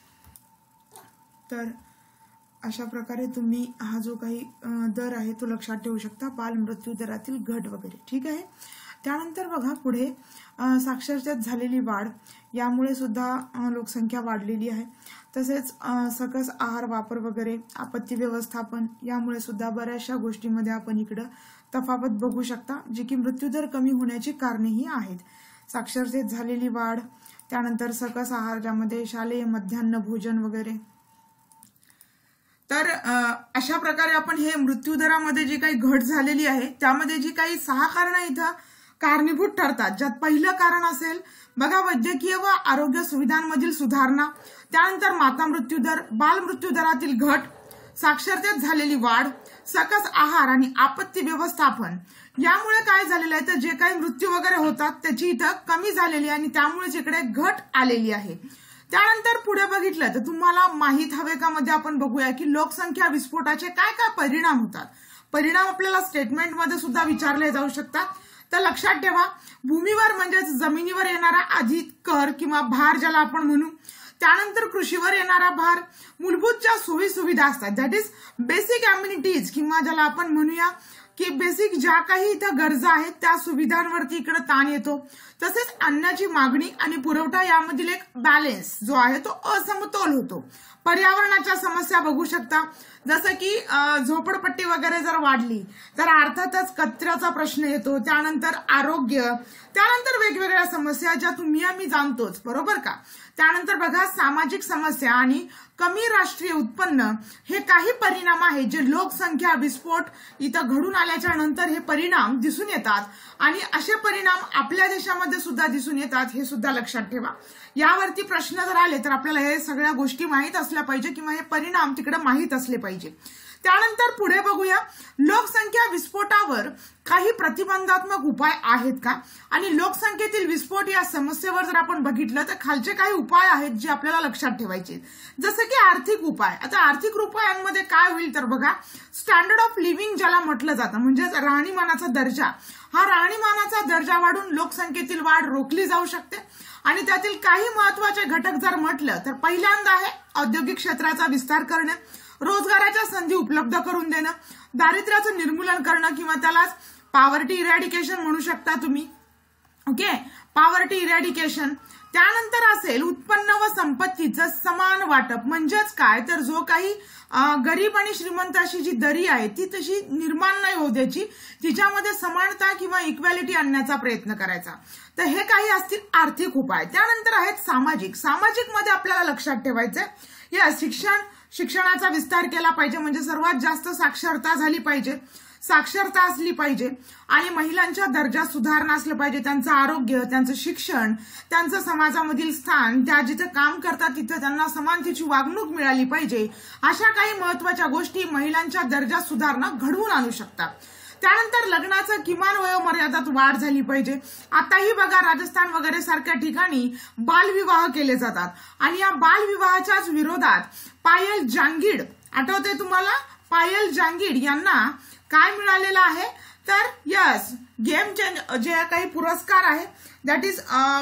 [SPEAKER 1] तर अशा प्रकारे तुम्ही हा जो काही दर आहे तो लक्षात ठेवू शकता, बालमृत्यू दरातील घट वगैरे. ठीक आहे. त्यानंतर बघा पुढे साक्षरतेत झालेली वाढ, यामुळे सुद्धा लोकसंख्या वाढलेली आहे. तसेच सकस आहार वापर वगैरे, आपत्ती व्यवस्थापन, यामुळे सुद्धा बऱ्याचशा गोष्टींमध्ये आपण इकडं तफावत बघू शकता, जी की मृत्यूदर कमी होण्याची कारणेही आहेत. साक्षरतेत झालेली वाढ, त्यानंतर सकस आहार ज्यामध्ये शालेय मध्यान्ह भोजन वगैरे. तर अशा प्रकारे आपण हे मृत्यूदरामध्ये जी काही घट झालेली आहे त्यामध्ये जी काही 6 कारणं इथं कारणीभूत ठरतात. ज्यात पहिलं कारण असेल बघा वैद्यकीय व आरोग्य सुविधांमधील सुधारणा. त्यानंतर माता मृत्यूदर, बालमृत्यू दरातील घट, साक्षरतेत झालेली वाढ, सकस आहार आणि आपत्ती व्यवस्थापन. यामुळे काय झालेलं आहे तर जे काही मृत्यू वगैरे होतात त्याची इथं कमी झालेली आणि त्यामुळेच इकडे घट आलेली आहे. त्यानंतर पुढे बघितलं तर तुम्हाला माहित हवे का मध्ये आपण बघूया की लोकसंख्या विस्फोटाचे काय काय परिणाम होतात. परिणाम आपल्याला स्टेटमेंटमध्ये सुद्धा विचारले जाऊ शकतात. तर लक्षात ठेवा, भूमीवर म्हणजेच जमिनीवर येणारा अधिक कर किंवा भार ज्याला आपण म्हणू, त्यानंतर कृषीवर येणारा भार, मूलभूत ज्या सोयी सुविधा असतात दॅट इज बेसिक अम्युनिटीज किंवा ज्याला आपण म्हणूया की बेसिक ज्या काही इथं गरजा आहेत त्या सुविधांवरती इकडे ताण येतो. तसेच अन्नाची मागणी आणि पुरवठा यामधील एक बॅलन्स जो आहे तो असमतोल होतो. पर्यावरणाच्या समस्या बघू शकता, जसं की झोपडपट्टी वगैरे जर वाढली तर अर्थातच कचऱ्याचा प्रश्न येतो. त्यानंतर आरोग्य, त्यानंतर वेगवेगळ्या समस्या ज्या तुम्ही आम्ही जाणतोच, बरोबर का. त्यानंतर बघा सामाजिक समस्या आणि कमी राष्ट्रीय उत्पन्न हे काही परिणाम आहेत जे लोकसंख्या विस्फोट इथं घडून आल्याच्या नंतर हे परिणाम दिसून येतात. आणि असे परिणाम आपल्या देशामध्ये सुद्धा दिसून येतात, हे सुद्धा लक्षात ठेवा. यावरती प्रश्न जर आले तर आपल्याला हे सगळ्या गोष्टी माहीत असल्या पाहिजे किंवा हे परिणाम तिकडे माहीत असले पाहिजे. त्यानंतर पुढे बघूया लोकसंख्या विस्फोटावर काही प्रतिबंधात्मक उपाय आहेत का. आणि लोकसंख्येतील विस्फोट या समस्येवर जर आपण बघितलं तर खालचे काही उपाय आहेत जे आपल्याला लक्षात ठेवायचे, जसं की आर्थिक उपाय. आता आर्थिक उपायांमध्ये काय होईल तर बघा, स्टँडर्ड ऑफ लिव्हिंग ज्याला म्हटलं जातं म्हणजेच राहणीमानाचा दर्जा, हा राहणीमानाचा दर्जा वाढून लोकसंख्येतील वाढ रोखली जाऊ शकते. आणि त्यातील काही महत्वाचे घटक जर म्हटलं तर पहिल्यांदा आहे औद्योगिक क्षेत्राचा विस्तार करणे, रोजगाराच्या संधी उपलब्ध करून देणं, दारिद्र्याचं निर्मूलन करणं किंवा त्यालाच पॉवर्टी इरॅडिकेशन म्हणू शकता तुम्ही. Okay, poverty eradication. त्यानंतर असेल उत्पन्न व संपत्तीचं समान वाटप. म्हणजेच काय तर जो काही गरीब आणि श्रीमंत अशी जी दरी आहे ती तशी निर्माण नाही होऊ द्यायची, तिच्यामध्ये समानता किंवा इक्वॅलिटी आणण्याचा प्रयत्न करायचा. तर हे काही असतील आर्थिक उपाय. त्यानंतर आहेत सामाजिक. सामाजिक मध्ये आपल्याला लक्षात ठेवायचंय या शिक्षणाचा विस्तार केला पाहिजे, म्हणजे सर्वात जास्त साक्षरता झाली पाहिजे, साक्षरता असली पाहिजे आणि महिलांच्या दर्जात सुधारणा असलं पाहिजे. त्यांचं आरोग्य, त्यांचं शिक्षण, त्यांचं समाजामधील स्थान, त्या जिथे काम करतात तिथे त्यांना समानतेची वागणूक मिळाली पाहिजे. अशा काही महत्वाच्या गोष्टी महिलांच्या दर्जात सुधारणा घडवून आणू शकतात. त्यानंतर लग्नाचं किमान वयोमर्यादात वाढ झाली पाहिजे. आताही बघा राजस्थान वगैरे सारख्या ठिकाणी बालविवाह केले जातात आणि या बालविवाहाच्याच विरोधात पायल जांगीड आठवतंय तुम्हाला? पायल जांगीड यांना काय मिळालेलं आहे? तर यस, गेम चेंज जे काही पुरस्कार आहे that is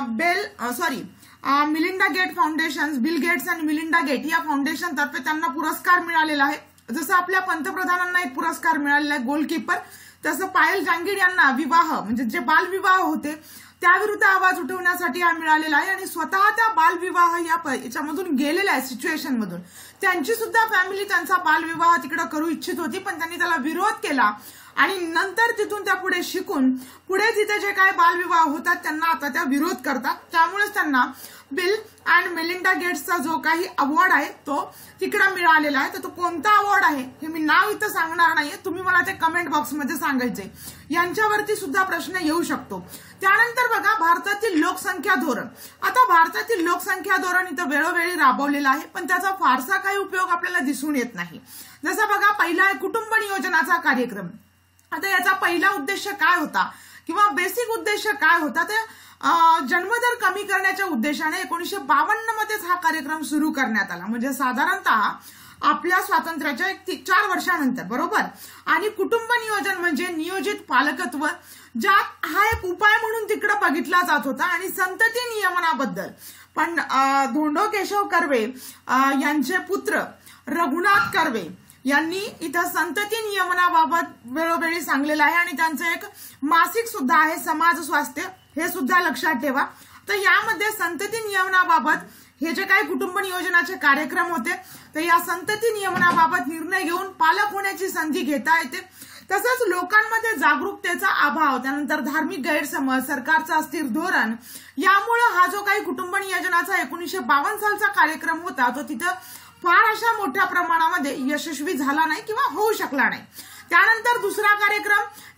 [SPEAKER 1] Melinda Gate foundation, Bill Gates आणि मिलिंडा गेट या फाउंडेशन तर्फे त्यांना पुरस्कार मिळालेला आहे. जसं आपल्या पंतप्रधानांना एक पुरस्कार मिळालेला आहे गोलकीपर, तसं पायल जांगीड यांना विवाह म्हणजे जे बालविवाह होते त्याविरुद्ध आवाज उठवण्यासाठी हा मिळालेला आहे. आणि स्वतः त्या बालविवाह याच्यामधून गेलेल्या आहे सिच्युएशन मधून. त्यांची सुद्धा फॅमिली त्यांचा बालविवाह तिकडे करू इच्छित होती, पण त्यांनी त्याला विरोध केला आणि नंतर तिथून त्या पुढे शिकून पुढे तिथे जे काही बालविवाह होतात त्यांना आता त्या विरोध करतात. त्यामुळेच त्यांना बिल अँड मेलिंडा गेट्सचा जो काही अवॉर्ड आहे तो तिकडे मिळालेला आहे. तर तो कोणता अवॉर्ड आहे हे मी नाव इथं सांगणार नाहीये, तुम्ही मला ते कमेंट बॉक्समध्ये सांगायचे. यांच्यावरती सुद्धा प्रश्न येऊ शकतो. त्यानंतर बघा भारतातील लोकसंख्या धोरण. आता भारतातील लोकसंख्या धोरण इथं वेळोवेळी राबवलेलं आहे, पण त्याचा फारसा काही उपयोग आपल्याला दिसून येत नाही. जसं बघा पहिला आहे कुटुंब नियोजनाचा कार्यक्रम. आता याचा पहिला उद्देश काय होता किंवा बेसिक उद्देश काय होता? ते जन्मदर कमी करण्याच्या उद्देशाने 1952 मध्येच हा कार्यक्रम सुरू करण्यात आला. म्हणजे साधारणतः आपल्या स्वातंत्र्याच्या 4 वर्षानंतर, बरोबर. आणि कुटुंब नियोजन म्हणजे नियोजित पालकत्व, ज्यात हा एक उपाय म्हणून तिकडे बघितला जात होता. आणि संतती नियमनाबद्दल पण धोंडो केशव कर्वे यांचे पुत्र रघुनाथ कर्वे यांनी इथं संतती नियमनाबाबत वेळोवेळी सांगलेलं आहे. आणि त्यांचं एक मासिक सुद्धा आहे समाज स्वास्थ्य, हे सुद्धा लक्षात ठेवा. तर यामध्ये संतती नियमनाबाबत हे जे काही कुटुंब नियोजनाचे कार्यक्रम होते तर या संतती नियमनाबाबत निर्णय घेऊन पालक होण्याची संधी घेता येते. तसंच लोकांमध्ये जागरूकतेचा अभाव, त्यानंतर धार्मिक गैरसमज, सरकारचं अस्थिर धोरण, यामुळे हा जो काही कुटुंब नियोजनाचा 1952 सालचा कार्यक्रम होता तो तिथं फार अशा मोठ्या प्रमाणामध्ये यशस्वी झाला नाही किंवा होऊ शकला नाही. त्यानंतर दुसरा कार्यक्रम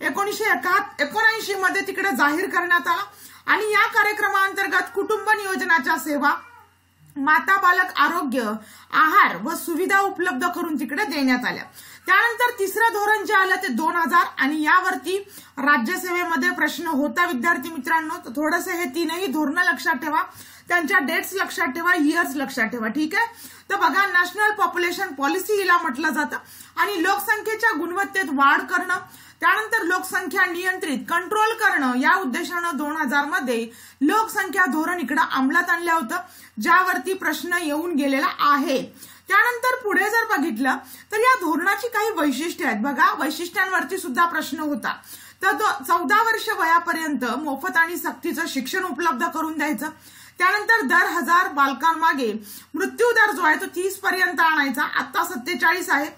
[SPEAKER 1] 1979 मध्ये तिकडे जाहीर करण्यात आला आणि या कार्यक्रमाअंतर्गत कुटुंब नियोजनाच्या सेवा, माता बालक आरोग्य, आहार व सुविधा उपलब्ध करून तिकडे देण्यात आल्या. त्यानंतर तिसरं धोरण जे आलं ते 2000 आणि यावरती राज्यसेवेमध्ये प्रश्न होता विद्यार्थी मित्रांनो. तर थोडंसं हे तीनही धोरणं लक्षात ठेवा, त्यांच्या डेट्स लक्षात ठेवा, इयर्स लक्षात ठेवा, ठीक आहे. तर बघा नॅशनल पॉप्युलेशन पॉलिसी हिला म्हटलं जातं. आणि लोकसंख्येच्या गुणवत्तेत वाढ करणं, त्यानंतर लोकसंख्या नियंत्रित कंट्रोल करणं या उद्देशानं 2000 मध्ये लोकसंख्या धोरण इकडे अंमलात आणलं होतं, ज्यावरती प्रश्न येऊन गेलेला आहे. त्यानंतर पुढे जर बघितलं तर या धोरणाची काही वैशिष्ट्ये आहेत. बघा वैशिष्ट्यांवरती सुद्धा प्रश्न होता. तर 14 वर्ष वयापर्यंत मोफत आणि सक्तीचं शिक्षण उपलब्ध करून द्यायचं. त्यानंतर दर 1000 बालकांमागे मृत्यू दर जो आहे तो 30 पर्यंत आणायचा. आता 47 आहे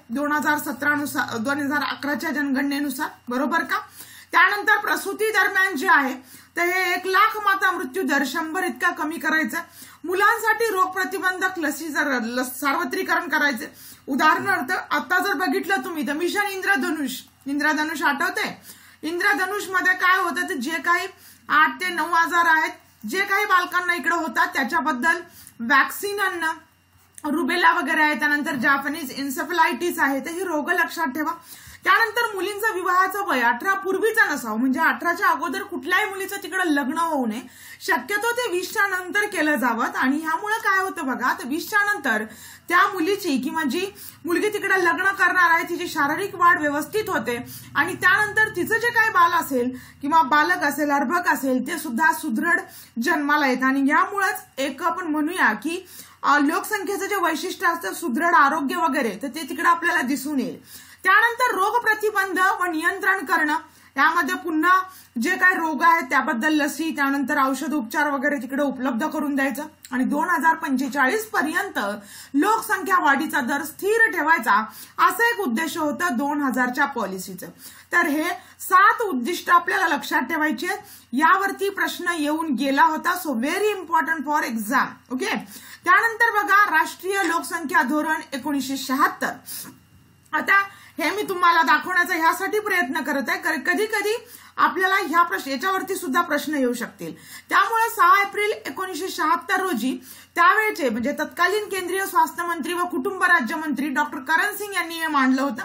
[SPEAKER 1] 2011च्या जनगणनेनुसार, बरोबर का. त्यानंतर प्रसूती दरम्यान जे आहे तर हे 1 लाख माता मृत्यू दर 100 इतका कमी करायचा. मुलांसाठी रोग प्रतिबंधक लसी सार्वत्रिकरण करायचे. उदाहरणार्थ आता जर बघितलं तुम्ही तर मिशन इंद्रधनुष आठवते. इंद्रधनुष मध्ये काय होतं तर जे काही 8 ते 9 आजार आहेत जे काही बालकांना इकडे होतात त्याच्याबद्दल वॅक्सिन आणणं, रुबेला वगैरे आहे, त्यानंतर जॅपनीज इन्सेफलायटिस आहे, तर ही रोग लक्षात ठेवा. त्यानंतर मुलींचं विवाहाचं वय 18 पूर्वीचं नसावं, म्हणजे 18च्या अगोदर कुठल्याही मुलीचं तिकडे लग्न होऊ नये. शक्यतो ते 20च्या नंतर केलं जावं. आणि ह्यामुळे काय होतं बघा, तर 20च्या नंतर त्या मुलीची किंवा जी मुलगी तिकडे लग्न करणार आहे तिची शारीरिक वाढ व्यवस्थित होते आणि त्यानंतर तिचं जे काही बाल असेल किंवा बालक असेल, अर्भक असेल, ते सुद्धा सुदृढ जन्माला येतं. आणि यामुळेच एक आपण म्हणूया की लोकसंख्येचं जे वैशिष्ट्य असतं सुदृढ आरोग्य वगैरे, तर ते तिकडे आपल्याला दिसून येईल. त्यानंतर रोग प्रतिबंध व नियंत्रण करणं, यामध्ये पुन्हा जे काही रोग आहेत त्याबद्दल लसी, त्यानंतर औषध उपचार वगैरे तिकडे उपलब्ध करून द्यायचं. आणि 2045 पर्यंत लोकसंख्या वाढीचा दर स्थिर ठेवायचा, असं एक उद्देश होतं 2000च्या पॉलिसीचं. तर हे 7 उद्दिष्ट आपल्याला लक्षात ठेवायची आहेत. यावरती प्रश्न येऊन गेला होता, so very important for exam. Okay. त्यानंतर बघा राष्ट्रीय लोकसंख्या धोरण 1976. आता हे मी तुम्हाला दाखवण्याचा ह्यासाठी प्रयत्न करत आहे, कधी कधी आपल्याला याच्यावरती सुद्धा प्रश्न येऊ शकतील. त्यामुळे 6 एप्रिल 1976 रोजी त्यावेळचे म्हणजे तत्कालीन केंद्रीय स्वास्थ्य मंत्री व कुटुंब राज्यमंत्री डॉक्टर करण सिंग यांनी हे मांडलं होतं.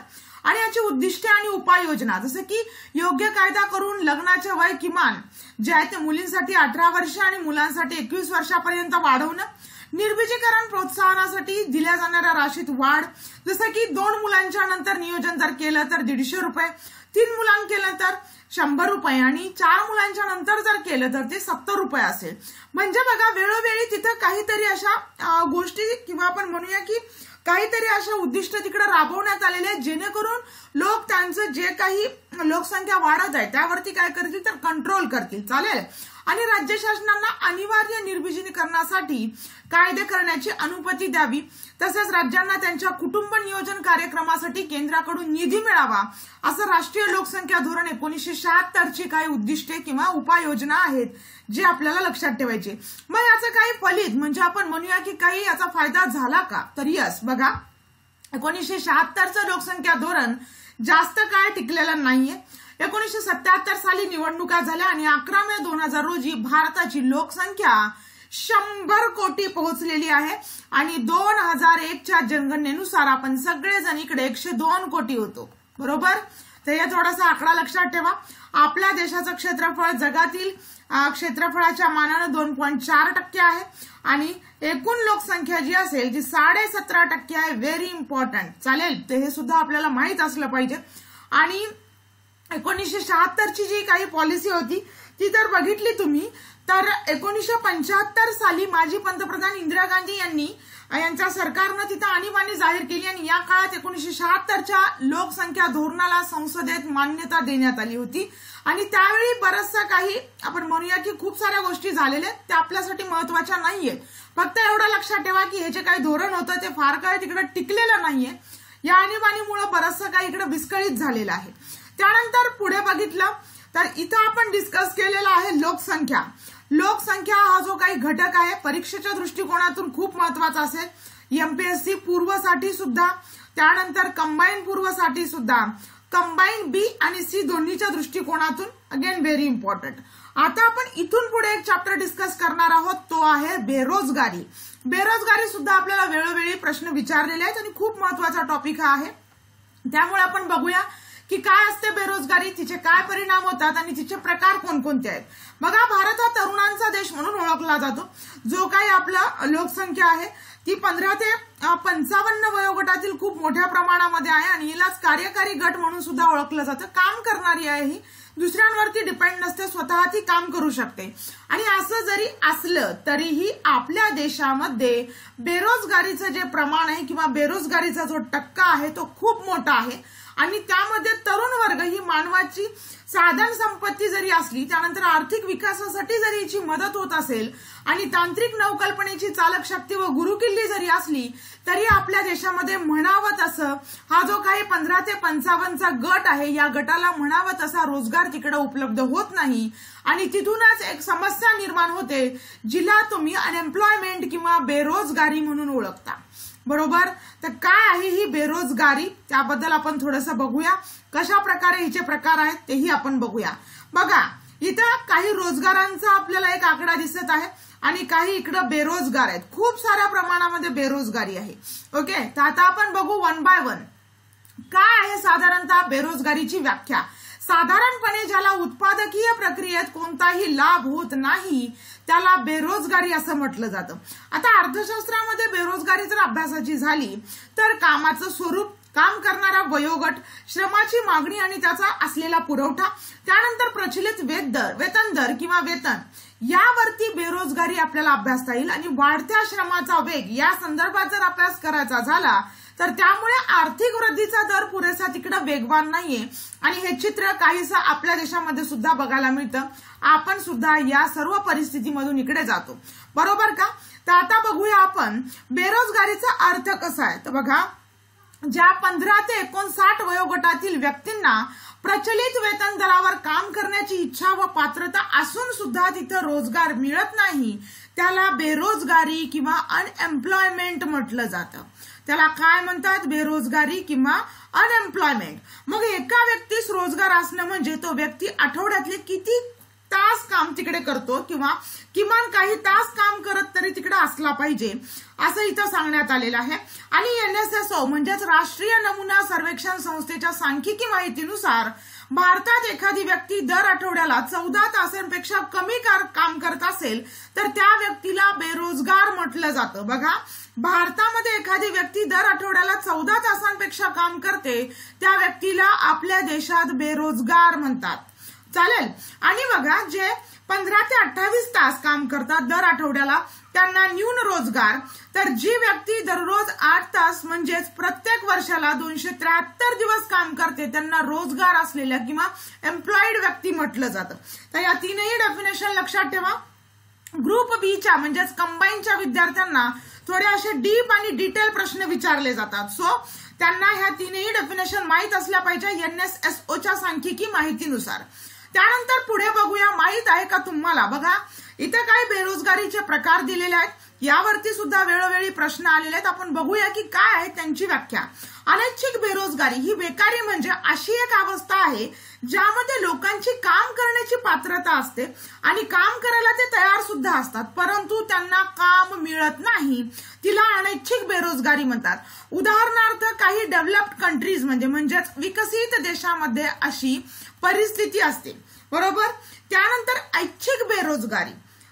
[SPEAKER 1] आणि याची उद्दिष्टे आणि उपाययोजना, जसं की योग्य कायदा करून लग्नाचे वय किमान जे आहे ते मुलींसाठी 18 वर्ष आणि मुलांसाठी 21 वर्षापर्यंत वाढवणं, निर्बीजीकरण प्रोत्साहनासाठी दिल्या जाणाऱ्या राशीत वाढ, जसं की 2 मुलांच्या नंतर नियोजन जर केलं तर 150 रुपये, 3 मुलां केलं तर 100 रुपये आणि 4 मुलांच्या नंतर जर केलं तर ते 70 रुपये असेल. म्हणजे बघा, वेळोवेळी तिथं काहीतरी अशा गोष्टी किंवा आपण म्हणूया की काहीतरी अशा उद्दिष्ट तिकडे राबवण्यात आलेले आहेत, जेणेकरून लोक त्यांचं जे काही लोकसंख्या वाढत आहे त्यावरती काय करतील तर कंट्रोल करतील. चालेल. आणि राज्य शासनांना अनिवार्य निर्बीजीकरणासाठी कायदे करण्याची अनुमती द्यावी, तसेच राज्यांना त्यांच्या कुटुंब नियोजन कार्यक्रमासाठी केंद्राकडून निधी मिळावा, असं राष्ट्रीय लोकसंख्या धोरण 1976 ची काही उद्दिष्टे किंवा उपाययोजना आहेत जे आपल्याला लक्षात ठेवायचे. मग याचं काही फलित म्हणजे आपण म्हणूया की काही याचा फायदा झाला का, तर यस. बघा, 1976चं लोकसंख्या धोरण जास्त काळ टिकलेलं नाहीये. 1977 साली निवडणुका झाल्या आणि 11 मे 2000 रोजी भारताची लोकसंख्या 100 कोटी पोहोचलेली आहे आणि 2001च्या जनगणनेनुसार आपण सगळेजण इकडे 102 कोटी होतो. बरोबर. तर या थोडासा आकडा लक्षात ठेवा. आपल्या देशाचं क्षेत्रफळ जगातील क्षेत्रफळाच्या मानाने 2.4% आहे आणि एकूण लोकसंख्या जी असेल ती 17.5% आहे. Very important. चालेल. तर हे सुद्धा आपल्याला माहित असलं पाहिजे. आणि 1976 ची जी काही पॉलिसी होती ती तर बघितली तुम्ही, तर 1975 साली माजी पंतप्रधान इंदिरा गांधी यांच्या सरकारनं तिथं आणीबाणी जाहीर केली आणि या काळात 1976च्या लोकसंख्या धोरणाला संसदेत मान्यता देण्यात आली होती. आणि त्यावेळी बरचसा काही आपण म्हणूया की खूप साऱ्या गोष्टी झालेल्या आहेत, त्या आपल्यासाठी महत्वाच्या नाहीयेत. फक्त एवढं लक्षात ठेवा की हे जे काही धोरण होतं ते फार काळ तिकडे टिकलेलं नाहीये. या आणीबाणीमुळे बरचसं काही इकडे विस्कळीत झालेलं आहे. त्यानंतर पुढे बघितलं तर इथं आपण डिस्कस केलेला आहे लोकसंख्या. लोकसंख्या हा जो काही घटक आहे परीक्षेच्या दृष्टिकोनातून खूप महत्वाचा असेल. एमपीएससी पूर्वसाठी सुद्धा, त्यानंतर कंबाईन पूर्वसाठी सुद्धा, कंबाईन बी आणि सी दोन्हीच्या दृष्टिकोनातून अगेन व्हेरी इम्पॉर्टंट. आता आपण इथून पुढे एक चॅप्टर डिस्कस करणार आहोत, तो आहे बेरोजगारी. बेरोजगारी सुद्धा आपल्याला वेळोवेळी प्रश्न विचारलेले आहेत आणि खूप महत्वाचा टॉपिक हा आहे. त्यामुळे आपण बघूया की काय असते बेरोजगारी, तिचे काय परिणाम होतात आणि तिचे प्रकार कोणकोणते आहेत. बघा, भारत हा तरुणांचा देश म्हणून ओळखला जातो. जो काही आपला लोकसंख्या आहे ती 15 ते 55 वयोगटातील खूप मोठ्या प्रमाणामध्ये आहे आणि हिलाच कार्यकारी गट म्हणून सुद्धा ओळखलं जातं. काम करणारी आहे ही, दुसऱ्यांवरती डिपेंड नसते, स्वतः ती काम करू शकते. आणि असं जरी असलं तरीही आपल्या देशामध्ये बेरोजगारीचं जे प्रमाण आहे किंवा बेरोजगारीचा जो टक्का आहे तो खूप मोठा आहे. आणि त्यामध्ये तरुण वर्ग ही मानवाची साधन संपत्ती जरी असली, त्यानंतर आर्थिक विकासासाठी जरी हिची मदत होत असेल आणि तांत्रिक नवकल्पनेची चालक शक्ती व गुरुकिल्ली जरी असली, तरी आपल्या देशामध्ये म्हणावं तसं हा जो काही 15 ते 55चा गट आहे या गटाला म्हणावं तसा रोजगार तिकडे उपलब्ध होत नाही. आणि तिथूनच एक समस्या निर्माण होते जिला तुम्ही अनएम्प्लॉयमेंट किंवा बेरोजगारी म्हणून ओळखता. बरोबर. तर काय आहे ही बेरोजगारी त्याबद्दल आपण थोडंसं बघूया. कशा प्रकारे हिचे प्रकार आहेत तेही आपण बघूया. बघा, इथं काही रोजगारांचा आपल्याला एक आकडा दिसत आहे आणि काही इकडं बेरोजगार आहेत. खूप साऱ्या प्रमाणामध्ये बेरोजगारी आहे. ओके. तर आता आपण बघू वन बाय वन. काय आहे साधारणतः बेरोजगारीची व्याख्या. साधारणपणे ज्याला उत्पादकीय प्रक्रियेत कोणताही लाभ होत नाही त्याला बेरोजगारी असं म्हटलं जातं. आता अर्थशास्त्रामध्ये बेरोजगारी जर अभ्यासाची झाली तर कामाचं स्वरूप, काम करणारा वयोगट, श्रमाची मागणी आणि त्याचा असलेला पुरवठा, त्यानंतर प्रचलित वेतन दर किंवा वेतन यावरती बेरोजगारी आपल्याला अभ्यासता येईल. आणि वाढत्या श्रमाचा वेग या संदर्भात जर अभ्यास करायचा झाला तर त्यामुळे आर्थिक वृद्धीचा दर पुरेसा तिकडे वेगवान नाहीये. आणि हे चित्र काहीसं आपल्या देशामध्ये सुद्धा बघायला मिळतं. आपण सुद्धा या सर्व परिस्थितीमधून इकडे जातो. बरोबर का. तर आता बघूया आपण बेरोजगारीचा अर्थ कसा आहे. तर बघा, ज्या 15 ते 59 वयोगटातील व्यक्तींना प्रचलित वेतन दरावर काम करण्याची इच्छा व पात्रता असून सुद्धा तिथं रोजगार मिळत नाही त्याला बेरोजगारी किंवा अनएम्प्लॉयमेंट म्हटलं जातं. त्याला काय म्हणतात, बेरोजगारी किंवा अनएम्प्लॉयमेंट. मग एका व्यक्तीस रोजगार असणं म्हणजे तो व्यक्ती आठवड्यातले किती तास काम तिकडे करतो किंवा किमान काही तास काम करत तरी तिकडे असला पाहिजे असं इथं सांगण्यात आलेलं आहे। आणि NSSO म्हणजेच राष्ट्रीय नमुना सर्वेक्षण संस्थेच्या सांख्यिकी माहितीनुसार भारतात एखादी व्यक्ती दर आठवड्याला 14 तासांपेक्षा कमी काम करत असेल तर त्या व्यक्तीला बेरोजगार म्हटलं जातं। बघा, भारतामध्ये एखादी व्यक्ती दर आठवड्याला 14 तासांपेक्षा काम करते त्या व्यक्तीला आपल्या देशात बेरोजगार म्हणतात। चालेल। आणि बघा, जे 15 ते 28 तास काम करतात दर आठवड्याला त्यांना न्यून रोजगार, तर जी व्यक्ती दररोज 8 तास म्हणजेच प्रत्येक वर्षाला 273 दिवस काम करते त्यांना रोजगार असलेल्या किंवा एम्प्लॉईड व्यक्ती म्हटलं जातं। तर या तीनही डेफिनेशन लक्षात ठेवा। ग्रुप बीच्या म्हणजेच कंबाईनच्या विद्यार्थ्यांना थोडे असे डीप आणि डिटेल प्रश्न विचारले जातात। सो त्यांना ह्या तीनही डेफिनेशन माहित असल्या पाहिजे NSSOच्या सांख्यिकी माहितीनुसार। त्यानंतर पुढे बघूया, माहित आहे का तुम्हाला, बघा इथे काही बेरोजगारीचे प्रकार दिलेले आहेत, यावरती सुद्धा वेळोवेळी प्रश्न आलेले आहेत। आपण बघूया की काय आहे त्यांची व्याख्या। अनैच्छिक बेरोजगारी ही बेकारी म्हणजे अशी एक अवस्था आहे ज्यामध्ये लोकांची काम करण्याची पात्रता असते आणि काम करायला ते तयार सुद्धा असतात परंतु त्यांना काम मिळत नाही, तिला अनैच्छिक बेरोजगारी म्हणतात। उदाहरणार्थ काही डेव्हलप्ड कंट्रीज म्हणजेच विकसित देशांमध्ये अशी परिस्थिती असते, बरोबर। त्यानंतर ऐच्छिक बेरोजगारी,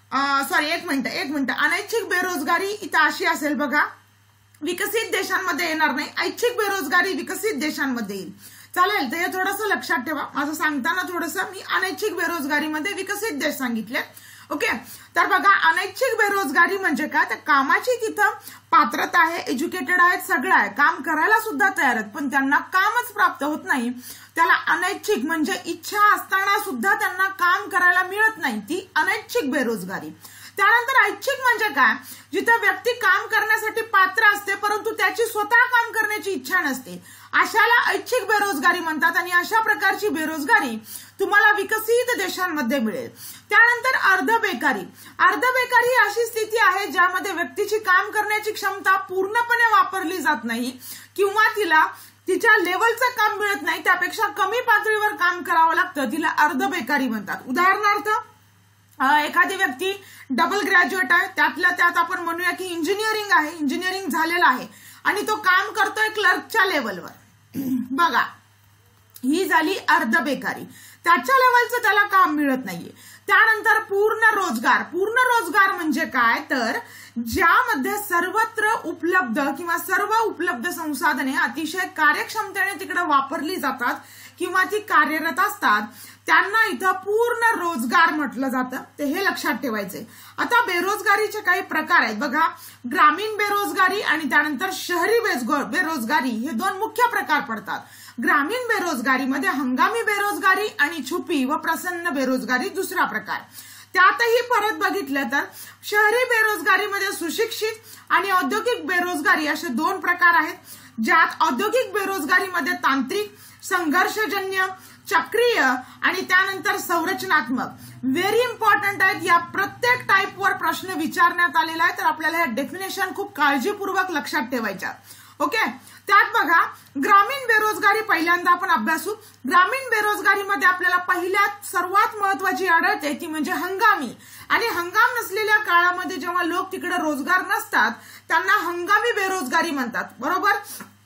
[SPEAKER 1] एक मिनिट, अनैच्छिक बेरोजगारी इथं अशी असेल, बघा विकसित देशांमध्ये येणार नाही, ऐच्छिक बेरोजगारी विकसित देशांमध्ये येईल। चालेल, तर हे थोडंसं लक्षात ठेवा। माझं सांगताना थोडंसं मी अनैच्छिक बेरोजगारीमध्ये विकसित देश सांगितले, ओके। तर बघा, अनैच्छिक बेरोजगारी म्हणजे काय, तर कामाची तिथं पात्रता आहे, एज्युकेटेड आहेत, सगळं आहे, काम करायला सुद्धा तयार आहेत पण त्यांना कामच प्राप्त होत नाही, त्याला अनैच्छिक म्हणजे इच्छा असताना सुद्धा त्यांना काम करायला मिळत नाही, ती अनैच्छिक बेरोजगारी। त्यानंतर ऐच्छिक म्हणजे काय, जिथे व्यक्ती काम करण्यासाठी पात्र असते परंतु त्याची स्वतः काम करण्याची इच्छा नसते, अशाला ऐच्छिक बेरोजगारी म्हणतात आणि अशा प्रकारची बेरोजगारी तुम्हाला विकसित देशांमध्ये मिळेल। त्यानंतर अर्धबेकारी, अर्धबेकारी ही अशी स्थिती आहे ज्यामध्ये व्यक्तीची काम करण्याची क्षमता पूर्णपणे वापरली जात नाही किंवा तिला तिच्या लेवलचं काम मिळत नाही, त्यापेक्षा कमी पातळीवर काम करावं लागतं, तिला अर्धबेकारी म्हणतात। उदाहरणार्थ एखादी व्यक्ती डबल ग्रॅज्युएट आहे, त्यातल्या त्यात आपण म्हणूया की इंजिनिअरिंग झालेला आहे आणि तो काम करतोय क्लर्कच्या लेवलवर, बघा ही झाली अर्धबेकारी, त्याच्या लेवलचं त्याला काम मिळत नाहीये। त्यानंतर पूर्ण रोजगार म्हणजे काय, तर ज्यामध्ये सर्वत्र उपलब्ध किंवा सर्व उपलब्ध संसाधने अतिशय कार्यक्षमतेने तिकडे वापरली जातात किंवा ती कार्यरत असतात त्यांना इथं पूर्ण रोजगार म्हटलं जातं, ते हे लक्षात ठेवायचे। आता बेरोजगारीचे काही प्रकार आहेत, बघा ग्रामीण बेरोजगारी आणि त्यानंतर शहरी बेरोजगारी हे दोन मुख्य प्रकार पडतात। ग्रामीण बेरोजगारीमध्ये हंगामी बेरोजगारी आणि छुपी व प्रसन्न बेरोजगारी दुसरा प्रकार। त्यातही परत बघितलं तर शहरी बेरोजगारीमध्ये सुशिक्षित आणि औद्योगिक बेरोजगारी असे दोन प्रकार आहेत, ज्यात औद्योगिक बेरोजगारीमध्ये तांत्रिक, संघर्षजन्य, चक्रीय आणि त्यानंतर संरचनात्मक, व्हेरी इम्पॉर्टंट आहेत। या प्रत्येक टाईपवर प्रश्न विचारण्यात आलेला आहे तर आपल्याला हे डेफिनेशन खूप काळजीपूर्वक लक्षात ठेवायच्या, ओके। त्यात बघा ग्रामीण बेरोजगारी पहिल्यांदा आपण अभ्यासू। ग्रामीण बेरोजगारीमध्ये आपल्याला पहिल्यात सर्वात महत्वाची आढळते ती म्हणजे हंगामी, आणि हंगाम नसलेल्या काळामध्ये जेव्हा लोक तिकडे रोजगार नसतात त्यांना हंगामी बेरोजगारी म्हणतात, बरोबर।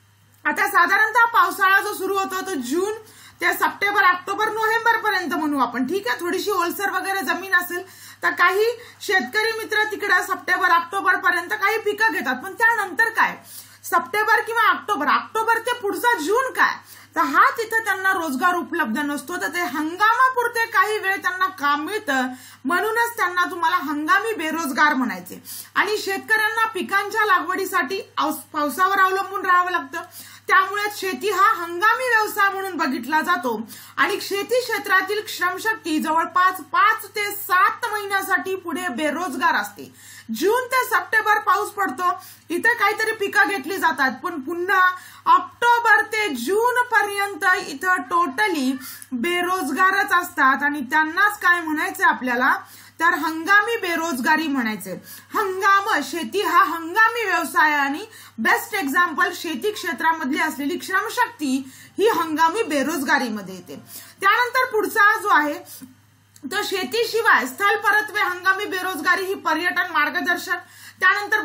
[SPEAKER 1] आता साधारणतः पावसाळा जो सुरू होतो तो जून ते सप्टेंबर, ऑक्टोबर, नोव्हेंबर पर्यंत म्हणू आपण, ठीक आहे। थोडीशी ओलसर वगैरे जमीन असेल तर काही शेतकरी मित्र तिकडे सप्टेंबर, ऑक्टोबर पर्यंत काही पिकं घेतात, पण त्यानंतर काय, सप्टेंबर किंवा ऑक्टोबर ते पुढचा जून काय, तर हा तिथे त्यांना रोजगार उपलब्ध नसतो, तर ते हंगामापुरते काही वेळ त्यांना काम मिळतं, म्हणूनच त्यांना तुम्हाला हंगामी बेरोजगार म्हणायचे। आणि शेतकऱ्यांना पिकांच्या लागवडीसाठी पावसावर अवलंबून राहावं लागतं, त्यामुळे शेती हा हंगामी व्यवसाय म्हणून बघितला जातो आणि शेती क्षेत्रातील श्रमशक्ती जवळपास 5 ते 7 महिन्यासाठी पुढे बेरोजगार असते। जून ते सप्टेंबर पाऊस पडतो, इथे काहीतरी पिकं घेतली जातात, पण पुन्हा ऑक्टोबर ते जून पर्यंत इथं टोटली बेरोजगारच असतात आणि त्यांनाच काय म्हणायचं आपल्याला, तर हंगामी बेरोजगारी म्हणायचे। हंगाम, शेती हा हंगामी व्यवसाय आणि बेस्ट एक्झाम्पल शेती क्षेत्रामधली असलेली श्रमशक्ती ही हंगामी बेरोजगारीमध्ये येते। त्यानंतर पुढचा जो आहे तर शेतीशिवाय स्थल परत्वे, हंगामी बेरोजगारी ही पर्यटन मार्गदर्शक, त्यानंतर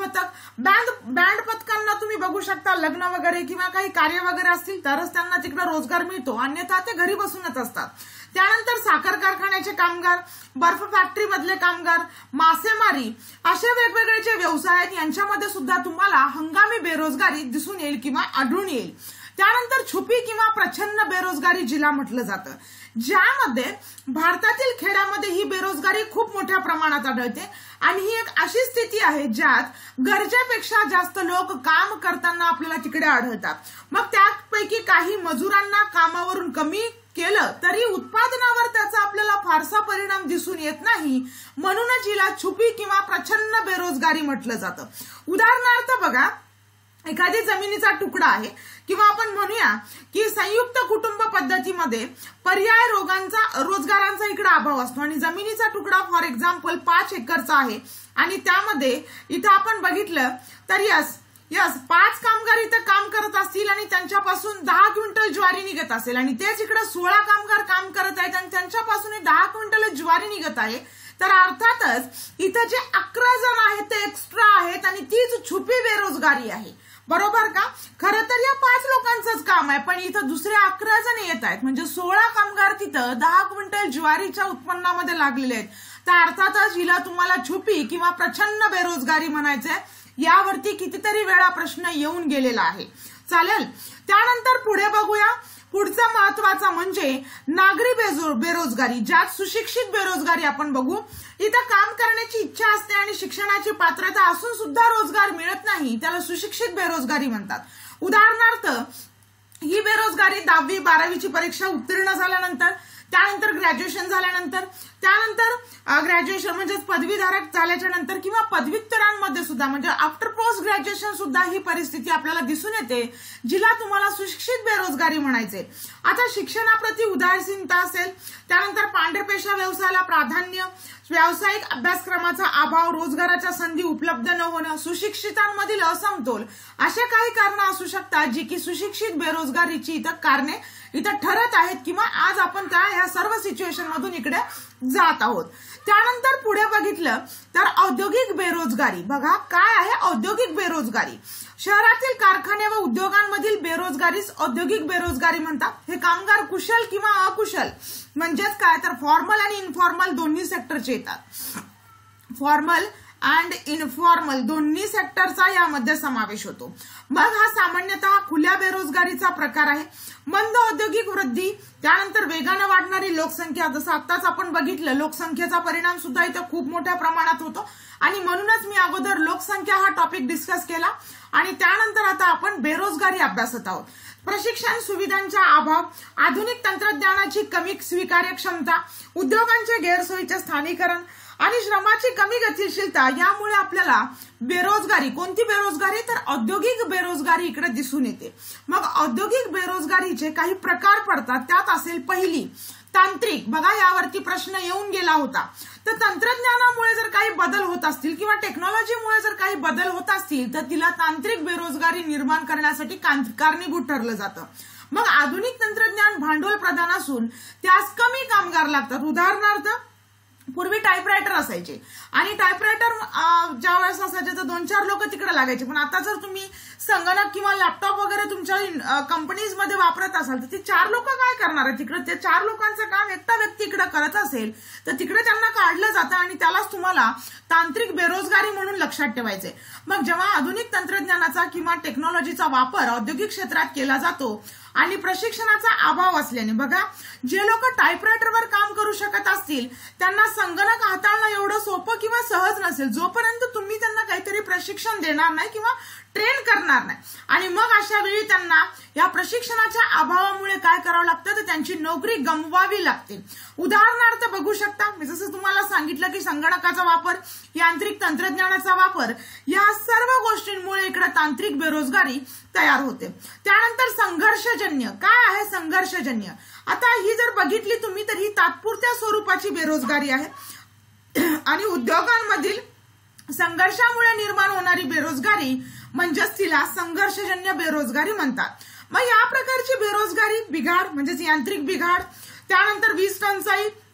[SPEAKER 1] बँड पथकांना तुम्ही बघू शकता, लग्न वगैरे किंवा काही कार्य वगैरे असतील तरच त्यांना तिकडे रोजगार मिळतो, अन्यथा ते घरी बसूनच असतात. त्यानंतर साखर कारखान्याचे कामगार, बर्फ फॅक्टरी मधले कामगार, मासेमारी असे वेगवेगळे जे व्यवसाय आहेत यांच्यामध्ये सुद्धा तुम्हाला हंगामी बेरोजगारी दिसून येईल किंवा आढळून येईल. त्यानंतर छुपी किंवा प्रच्छन्न बेरोजगारी जिला म्हटलं जातं, ज्यामध्ये भारतातील खेड्यामध्ये ही बेरोजगारी खूप मोठ्या प्रमाणात आढळते आणि ही एक अशी स्थिती आहे ज्यात गरजेपेक्षा जास्त लोक काम करताना आपल्याला तिकडे आढळतात. मग त्यापैकी काही मजुरांना कामावरून कमी केलं तरी उत्पादनावर त्याचा आपल्याला फारसा परिणाम दिसून येत नाही, म्हणूनच हिला छुपी किंवा प्रच्छन्न बेरोजगारी म्हटलं जातं. उदाहरणार्थ बघा, एखादी जमिनीचा तुकडा आहे किंवा आपण म्हणूया की संयुक्त कुटुंब पद्धतीमध्ये पर्याय रोजगारांचा इकडे अभाव असतो आणि जमिनीचा तुकडा फॉर एक्झाम्पल 5 एकरचा आहे आणि त्यामध्ये इथं आपण बघितलं तर यस 5 कामगार इथं काम करत असतील आणि त्यांच्यापासून 10 क्विंटल ज्वारी निघत असेल आणि तेच इकडे 16 कामगार काम करत आहेत आणि त्यांच्यापासून 10 क्विंटल ज्वारी निघत आहे, तर अर्थातच इथं जे 11 जण आहेत ते एक्स्ट्रा आहेत आणि तीच छुपी बेरोजगारी आहे. बरोबर का? खरं तर या 5 लोकांचंच काम आहे, पण इथं दुसरे 11 जण येत आहेत, म्हणजे 16 कामगार तिथं 10 क्विंटल ज्वारीच्या उत्पन्नामध्ये लागलेले आहेत. तर अर्थातच हिला तुम्हाला छुपी किंवा प्रच्छन्न बेरोजगारी म्हणायचंय. यावरती कितीतरी वेळा प्रश्न येऊन गेलेला आहे. चालेल. त्यानंतर पुढे बघूया. पुढचा महत्वाचा म्हणजे नागरी बेरोजगारी, ज्यात सुशिक्षित बेरोजगारी आपण बघू. इथं काम करण्याची इच्छा असते आणि शिक्षणाची पात्रता असून सुद्धा रोजगार मिळत नाही, त्याला सुशिक्षित बेरोजगारी म्हणतात. उदाहरणार्थ ही बेरोजगारी 10वी 12वीची परीक्षा उत्तीर्ण झाल्यानंतर, त्यानंतर ग्रॅज्युएशन झाल्यानंतर, त्यानंतर ग्रॅज्युएशन म्हणजे पदवीधारक झाल्याच्या नंतर किंवा पदव्युत्तरांमध्ये सुद्धा म्हणजे आफ्टर पोस्ट ग्रॅज्युएशन सुद्धा ही परिस्थिती आपल्याला दिसून येते, जिला तुम्हाला सुशिक्षित बेरोजगारी म्हणायचे. आता शिक्षणाप्रती उदासीनता असेल, त्यानंतर पांढरपेशा व्यवसायाला प्राधान्य, व्यावसायिक अभ्यासक्रमाचा अभाव, रोजगाराच्या संधी उपलब्ध न होणं, सुशिक्षितांमधील असमतोल असे काही कारणं असू शकतात जी की सुशिक्षित बेरोजगारीची इथं कारणे इथं ठरत आहेत किंवा आज आपण त्या ह्या सर्व सिच्युएशन मधून इकडे जात आहोत. त्यानंतर पुढे बघितलं तर औद्योगिक बेरोजगारी. बघा काय आहे औद्योगिक बेरोजगारी. शहरातील कारखाने व उद्योगांमधील बेरोजगारीस औद्योगिक बेरोजगारी म्हणतात. हे कामगार कुशल किंवा अकुशल म्हणजेच काय तर फॉर्मल आणि इन्फॉर्मल दोन्ही सेक्टरचे येतात. फॉर्मल अँड इन्फॉर्मल दोन्ही सेक्टरचा यामध्ये समावेश होतो. मग हा सामान्यतः खुल्या बेरोजगारीचा प्रकार आहे. मंद औद्योगिक वृद्धी, त्यानंतर वेगानं वाढणारी लोकसंख्या, जसं आत्ताच आपण बघितलं लोकसंख्येचा परिणाम सुद्धा इथं खूप मोठ्या प्रमाणात होतो आणि म्हणूनच मी अगोदर लोकसंख्या हा टॉपिक डिस्कस केला आणि त्यानंतर आता आपण बेरोजगारी अभ्यासत आहोत. प्रशिक्षण सुविधांचा अभाव, आधुनिक तंत्रज्ञानाची कमी स्वीकार्य क्षमता, उद्योगांचे गैरसोयीचे स्थानिकरण आणि श्रमाची कमी गतिशीलता यामुळे आपल्याला बेरोजगारी, कोणती बेरोजगारी तर औद्योगिक बेरोजगारी इकडे दिसून येते. मग औद्योगिक बेरोजगारीचे काही प्रकार पडतात. त्यात असेल पहिली तांत्रिक. बघा यावरती प्रश्न येऊन गेला होता. तर तंत्रज्ञानामुळे जर काही बदल होत असतील किंवा टेक्नॉलॉजीमुळे जर काही बदल होत असतील तर तिला तांत्रिक बेरोजगारी निर्माण करण्यासाठी कारणीभूत ठरलं जातं. मग आधुनिक तंत्रज्ञान भांडवल प्रधान असून त्यास कमी कामगार लागतात. उदाहरणार्थ पूर्वी टाईपरायटर असायचे आणि टाईपरायटर ज्या वेळेस असायचे तर 2-4 लोक तिकडे लागायचे, पण आता जर तुम्ही संगणक किंवा लॅपटॉप वगैरे तुमच्या कंपनीजमध्ये वापरत असाल तर ते 4 लोक काय करणार आहे तिकडे. ते 4 लोकांचं काम एकटा व्यक्ती इकडे करत असेल तर तिकडे त्यांना काढलं जातं आणि त्यालाच तुम्हाला तांत्रिक बेरोजगारी म्हणून लक्षात ठेवायचे. मग जेव्हा आधुनिक तंत्रज्ञानाचा किंवा टेक्नॉलॉजीचा वापर औद्योगिक क्षेत्रात केला जातो आणि प्रशिक्षणाचा अभाव असल्याने, बघा जे लोक टाईपरायटरवर काम करू शकत असतील त्यांना संगणक हाताळणं एवढं सोपं किंवा सहज नसेल जोपर्यंत तुम्ही त्यांना काहीतरी प्रशिक्षण देणार नाही किंवा ट्रेन करणार नाही. आणि मग अशा वेळी त्यांना या प्रशिक्षणाच्या अभावामुळे काय करावं लागतं तर त्यांची नोकरी गमवावी लागते. उदाहरणार्थ बघू शकता, मी जसं तुम्हाला सांगितलं की संगणकाचा वापर, यांत्रिक तंत्रज्ञानाचा वापर, या सर्व गोष्टींमुळे इकडे तांत्रिक बेरोजगारी तयार होते. त्यानंतर संघर्षजन्य. काय आहे संघर्षजन्य? आता ही जर बघितली तुम्ही तर ही तात्पुरत्या स्वरूपाची बेरोजगारी आहे आणि उद्योगांमधील संघर्षामुळे निर्माण होणारी बेरोजगारी म्हणजेच तिला संघर्षजन्य बेरोजगारी म्हणतात. मग या प्रकारची बेरोजगारी बिघाड म्हणजेच यांत्रिक बिघाड, त्यानंतर वीज टंचाई,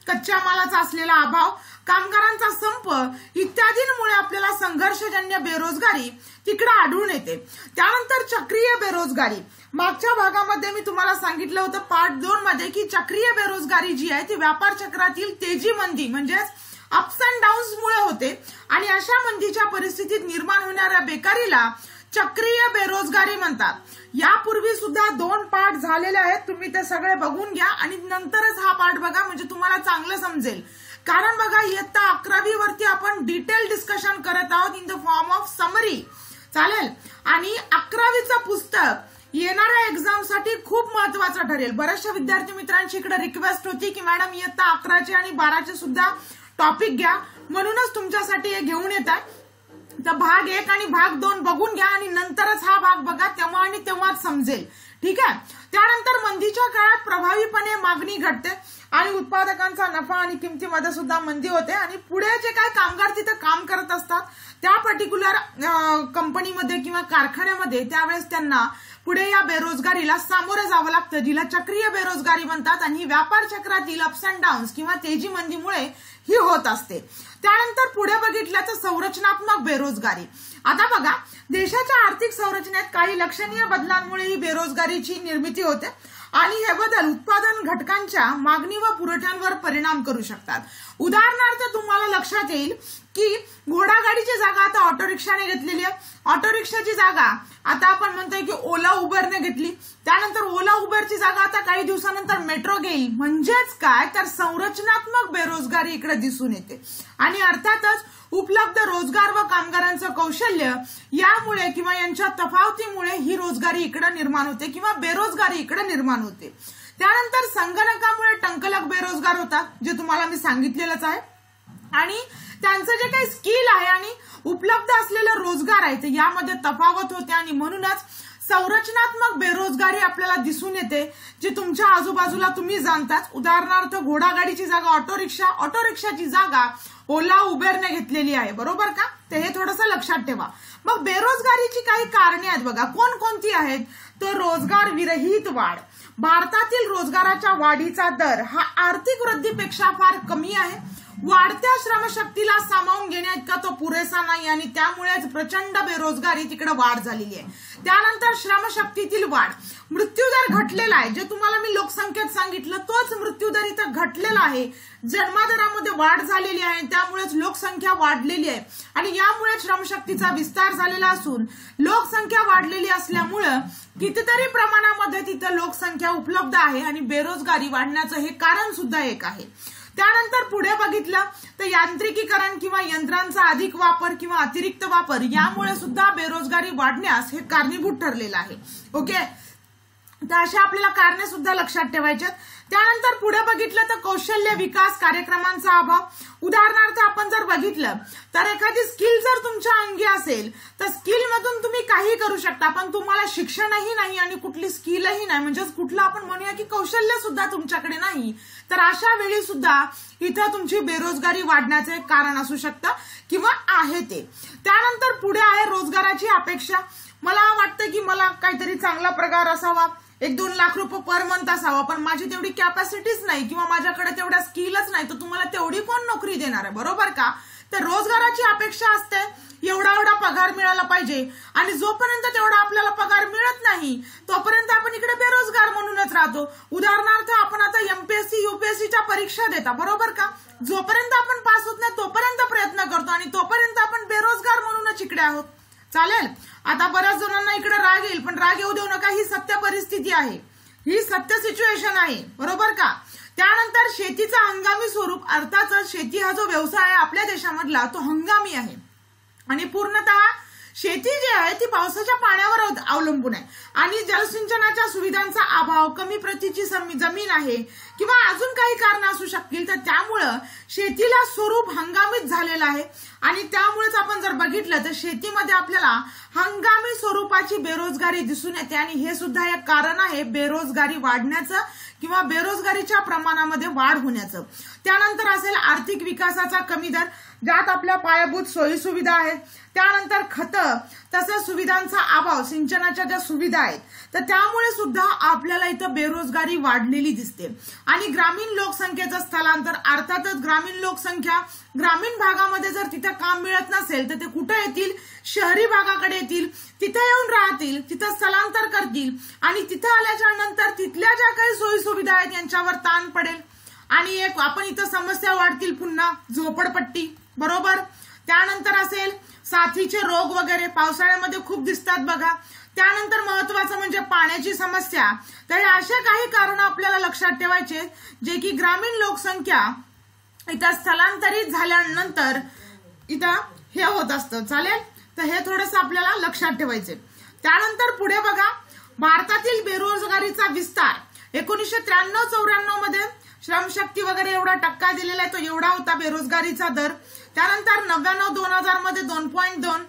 [SPEAKER 1] कच्च्या मालाचा असलेला अभाव, कामगारांचा संप इत्यादींमुळे आपल्याला संघर्षजन्य बेरोजगारी तिकडे आढळून येते. त्यानंतर चक्रीय बेरोजगारी. मागच्या भागामध्ये मी तुम्हाला सांगितलं होतं पार्ट 2 मध्ये की चक्रीय बेरोजगारी जी आहे ती व्यापार चक्रातील तेजी मंदी म्हणजेच अप्स अँड डाऊन्स मुळे होते आणि अशा मंदीच्या परिस्थितीत निर्माण होणाऱ्या बेकारीला चक्रीय बेरोजगारी म्हणतात. यापूर्वी सुद्धा 2 पार्ट झालेले आहेत, तुम्ही ते सगळे बघून घ्या आणि नंतरच हा पार्ट बघा म्हणजे तुम्हाला चांगलं समजेल. कारण बघा इयत्ता 11वी वरती आपण डिटेल डिस्कशन करत आहोत in the form of summary. चालेल. आणि 11वीचं पुस्तक येणाऱ्या एक्झामसाठी खूप महत्वाचं ठरेल. बऱ्याचशा विद्यार्थी मित्रांची इकडे रिक्वेस्ट होती की मॅडम इयत्ता 11चे आणि 12चे सुद्धा टॉपिक घ्या, म्हणूनच तुमच्यासाठी हे घेऊन येत आहे. तर भाग 1 आणि भाग 2 बघून घ्या आणि नंतरच हा भाग बघा, तेव्हा आणि तेव्हाच समजेल. ठीक आहे. त्यानंतर मंदीच्या काळात प्रभावीपणे मागणी घटते आणि उत्पादकांचा नफा आणि किमतीमध्ये सुद्धा मंदी होते आणि पुढे जे काही कामगार तिथे काम करत असतात त्या पर्टिक्युलर कंपनीमध्ये किंवा कारखान्यामध्ये त्यावेळेस त्यांना पुढे या बेरोजगारीला सामोरे जावं लागतं, जिला चक्रीय बेरोजगारी म्हणतात आणि ही व्यापार चक्रातील अप्स अँड डाऊन्स किंवा तेजी मंदीमुळे ही होत असते. त्यानंतर पुढे बघितलं तर संरचनात्मक बेरोजगारी. आता बघा देशाच्या आर्थिक संरचनेत काही लक्षणीय बदलांमुळे ही बेरोजगारीची निर्मिती होते आणि हे बदल उत्पादन घटकांच्या मागणी व पुरवठ्यांवर परिणाम करू शकतात. उदाहरणार्थ तुम्हाला लक्षात येईल की घोडागाडीची जागा आता ऑटो रिक्षाने घेतलेली आहे. ऑटो रिक्षाची जागा आता आपण म्हणतोय की ओला उबरने घेतली. त्यानंतर ओला उबरची जागा आता काही दिवसानंतर मेट्रो घेईल. म्हणजेच काय तर संरचनात्मक बेरोजगारी इकडे दिसून येते आणि अर्थातच उपलब्ध रोजगार व कामगारांचं कौशल्य यामुळे किंवा यांच्या तफावतीमुळे ही रोजगारी इकडे निर्माण होते किंवा बेरोजगारी इकडे निर्माण होते. त्यानंतर संगणकामुळे टंकलक बेरोजगार होतात, जे तुम्हाला मी सांगितलेलंच आहे. आणि त्यांचं जे काही स्किल आहे आणि उपलब्ध असलेले रोजगार आहे ते यामध्ये तफावत होते आणि म्हणूनच संरचनात्मक बेरोजगारी आपल्याला दिसून येते, जी तुमच्या आजूबाजूला तुम्ही जाणताच. उदाहरणार्थ घोडागाडीची जागा ऑटो रिक्षा, ऑटो रिक्षाची जागा ओला उबेरने घेतलेली आहे. बरोबर का? ते हे थोडंसं लक्षात ठेवा. मग बेरोजगारीची काही कारणे आहेत बघा, कोणकोणती आहेत? तर रोजगार विरहित वाढ. भारतातील रोजगाराच्या वाढीचा दर हा आर्थिक वृद्धीपेक्षा फार कमी आहे. वाढत्या श्रमशक्तीला सामावून घेण्याइतका तो पुरेसा नाही आणि त्यामुळेच प्रचंड बेरोजगारी तिकडे वाढ झालेली आहे. त्यानंतर श्रमशक्तीतील वाढ. मृत्यूदर घटलेला आहे, जे तुम्हाला मी लोकसंख्येत सांगितलं तोच मृत्यूदर इथं घटलेला आहे. जन्मदरामध्ये वाढ झालेली आहे, त्यामुळेच लोकसंख्या वाढलेली आहे आणि यामुळे श्रमशक्तीचा विस्तार झालेला असून लोकसंख्या वाढलेली असल्यामुळं कितीतरी प्रमाणामध्ये तिथं लोकसंख्या उपलब्ध आहे आणि बेरोजगारी वाढण्याचं हे कारण सुद्धा एक आहे. त्यानंतर पुढे बघितलं तर यांत्रिकीकरण किंवा यंत्रांचा अधिक वापर किंवा अतिरिक्त वापर यामुळे सुद्धा बेरोजगारी वाढण्यास हे कारणीभूत ठरलेलं आहे. ओके, तर अशा आपल्याला कारणे सुद्धा लक्षात ठेवायचे. त्यानंतर पुढे बघितलं तर कौशल्य विकास कार्यक्रमांचा अभाव. उदाहरणार्थ आपण जर बघितलं तर एखादी स्किल जर तुमच्या अंगी असेल तर स्किल मधून तुम्ही काही करू शकता, पण तुम्हाला शिक्षणही नाही आणि कुठली स्किलही नाही, म्हणजेच कुठलं आपण म्हणूया की कौशल्य सुद्धा तुमच्याकडे नाही, तर अशा वेळी सुद्धा इथं तुमची बेरोजगारी वाढण्याचे कारण असू शकतं किंवा आहे ते. त्यानंतर पुढे आहे रोजगाराची अपेक्षा. मला वाटतं की मला काहीतरी चांगला पगार असावा, 1-2 लाख रुपये पर मंथ असावा, पण माझी तेवढी कॅपॅसिटीच नाही किंवा माझ्याकडे तेवढ्या स्किलच नाही, तर तुम्हाला तेवढी कोण नोकरी देणार आहे? बरोबर का? तर रोजगाराची अपेक्षा असते एवढा पगार मिळाला पाहिजे आणि जोपर्यंत तेवढा आपल्याला पगार मिळत नाही तोपर्यंत आपण इकडे बेरोजगार म्हणूनच राहतो. उदाहरणार्थ आपण आता एमपीएससी यूपीएससीच्या परीक्षा देता, बरोबर का? जोपर्यंत आपण पास होत नाही तोपर्यंत प्रयत्न करतो आणि तोपर्यंत आपण बेरोजगार म्हणूनच इकडे आहोत. चालेल. आता बऱ्याच जणांना इकडे राग येईल, पण राग येऊ देऊ नका, ही सत्य परिस्थिती आहे, ही सत्य सिच्युएशन आहे. बरोबर का? त्यानंतर शेतीचा हंगामी स्वरूप. अर्थातच शेती हा जो व्यवसाय आहे आपल्या देशामधला तो हंगामी आहे आणि पूर्णतः शेती जी आहे ती पावसाच्या पाण्यावर अवलंबून आहे आणि जलसिंचनाच्या सुविधांचा अभाव, कमी प्रतीची जमीन आहे किंवा अजून काही कारण असू शकतील, तर त्यामुळं शेतीला स्वरूप हंगामीच झालेलं आहे आणि त्यामुळेच आपण जर बघितलं तर शेतीमध्ये आपल्याला हंगामी स्वरूपाची बेरोजगारी दिसून येते आणि हे सुद्धा एक कारण आहे बेरोजगारी वाढण्याचं किंवा बेरोजगारीच्या प्रमाणामध्ये वाढ होण्याचं. त्यानंतर असेल आर्थिक विकासाचा कमी दर, ज्यात आपल्या पायाभूत सोयी सुविधा आहेत, त्यानंतर खतं तसंच सुविधांचा अभाव, सिंचनाच्या ज्या सुविधा आहेत, तर त्यामुळे सुद्धा आपल्याला इथं बेरोजगारी वाढलेली दिसते. आणि ग्रामीण लोकसंख्येचं स्थलांतर, अर्थातच ग्रामीण लोकसंख्या ग्रामीण भागामध्ये जर तिथं काम मिळत नसेल तर ते कुठे येतील, शहरी भागाकडे येतील, तिथे येऊन राहतील, तिथं स्थलांतर करतील आणि तिथं आल्याच्या नंतर तिथल्या ज्या काही सोयी सुविधा आहेत यांच्यावर ताण पडेल आणि एक आपण इथं समस्या वाढतील, पुन्हा झोपडपट्टी, बरोबर. त्यानंतर असेल साथीचे रोग वगैरे पावसाळ्यामध्ये खूप दिसतात बघा. त्यानंतर महत्वाचं म्हणजे पाण्याची समस्या. तर अशा काही कारण आपल्याला लक्षात ठेवायचे जे की ग्रामीण लोकसंख्या इथं स्थलांतरित झाल्यानंतर इथं हे होत असतं. चालेल, तर हे थोडंसं आपल्याला लक्षात ठेवायचे. त्यानंतर पुढे बघा, भारतातील बेरोजगारीचा विस्तार 1993-94 मध्ये श्रमशक्ती वगैरे एवढा टक्का दिलेला आहे, तो एवढा होता बेरोजगारीचा दर. त्यानंतर 99-2000 मध्ये 2.2,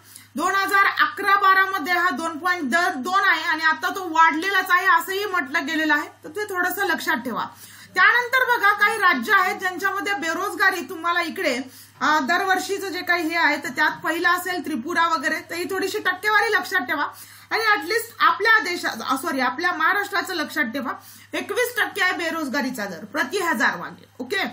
[SPEAKER 1] 2011-12 मध्ये हा 2.2 आहे आणि आता तो वाढलेलाच आहे असंही म्हटलं गेलेलं आहे. तर ते थोडंसं लक्षात ठेवा. त्यानंतर बघा, काही राज्य आहेत ज्यांच्यामध्ये बेरोजगारी तुम्हाला इकडे दरवर्षीचं जे काही हे आहे तर त्यात पहिला असेल त्रिपुरा वगैरे. तर ही थोडीशी टक्केवारी लक्षात ठेवा आणि ऍटलिस्ट आपल्या आपल्या महाराष्ट्राचं लक्षात ठेवा, 21% आहे बेरोजगारीचा दर प्रति 1000 मागे. ओके.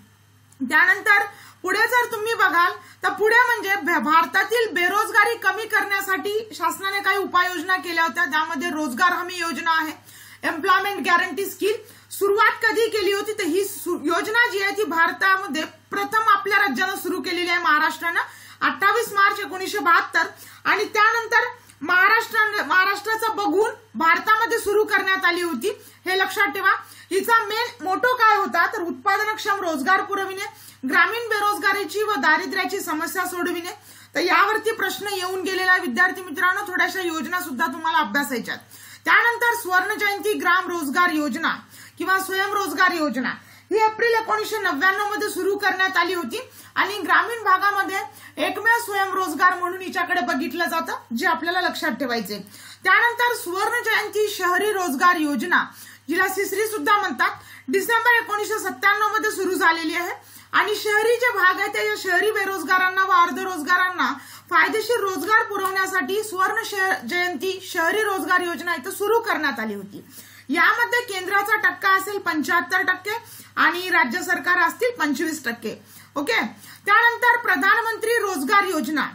[SPEAKER 1] त्यानंतर पुढे जर तुम्ही बघाल तर पुढे म्हणजे भारतातील बेरोजगारी कमी करण्यासाठी शासनाने काही उपाययोजना केल्या होत्या. त्यामध्ये रोजगार हमी योजना आहे, एम्प्लॉयमेंट गॅरंटी स्कीम. सुरुवात कधी केली होती तर ही योजना जी आहे ती भारतामध्ये प्रथम आपल्या राज्यानं सुरू केलेली आहे, महाराष्ट्रानं, 28 मार्च 1972 आणि त्यानंतर महाराष्ट्राचं बघून भारतामध्ये सुरू करण्यात आली होती. हे लक्षात ठेवा. हिचा मेन मोटो काय होता तर उत्पादनक्षम रोजगार पुरविणे, ग्रामीण बेरोजगारीची व दारिद्र्याची समस्या सोडविणे. तर यावरती प्रश्न येऊन गेलेला विद्यार्थी मित्रांनो, थोड्याशा योजना सुद्धा तुम्हाला अभ्यासायच्यात. त्यानंतर स्वर्ण जयंती ग्राम रोजगार योजना किंवा स्वयंरोजगार योजना ही एप्रिल 1999 मध्ये सुरू करण्यात आली होती आणि ग्रामीण भागामध्ये एकमेव स्वयंरोजगार म्हणून हिच्याकडे बघितलं जातं, जे आपल्याला लक्षात ठेवायचे. त्यानंतर स्वर्ण जयंती शहरी रोजगार योजना, जिला सिसरी सुद्धा म्हणतात, डिसेंबर 1997 मध्ये सुरू झालेली आहे आणि शहरी जे भाग आहे त्या शहरी बेरोजगारांना व अर्धरोजगारांना फायदेशीर रोजगार पुरवण्यासाठी स्वर्ण जयंती शहरी रोजगार योजना इथं सुरू करण्यात आली होती. यामध्ये केंद्राचा टक्का असेल 75% आणि राज्य सरकार असतील 25%. ओके. त्यानंतर प्रधानमंत्री रोजगार योजना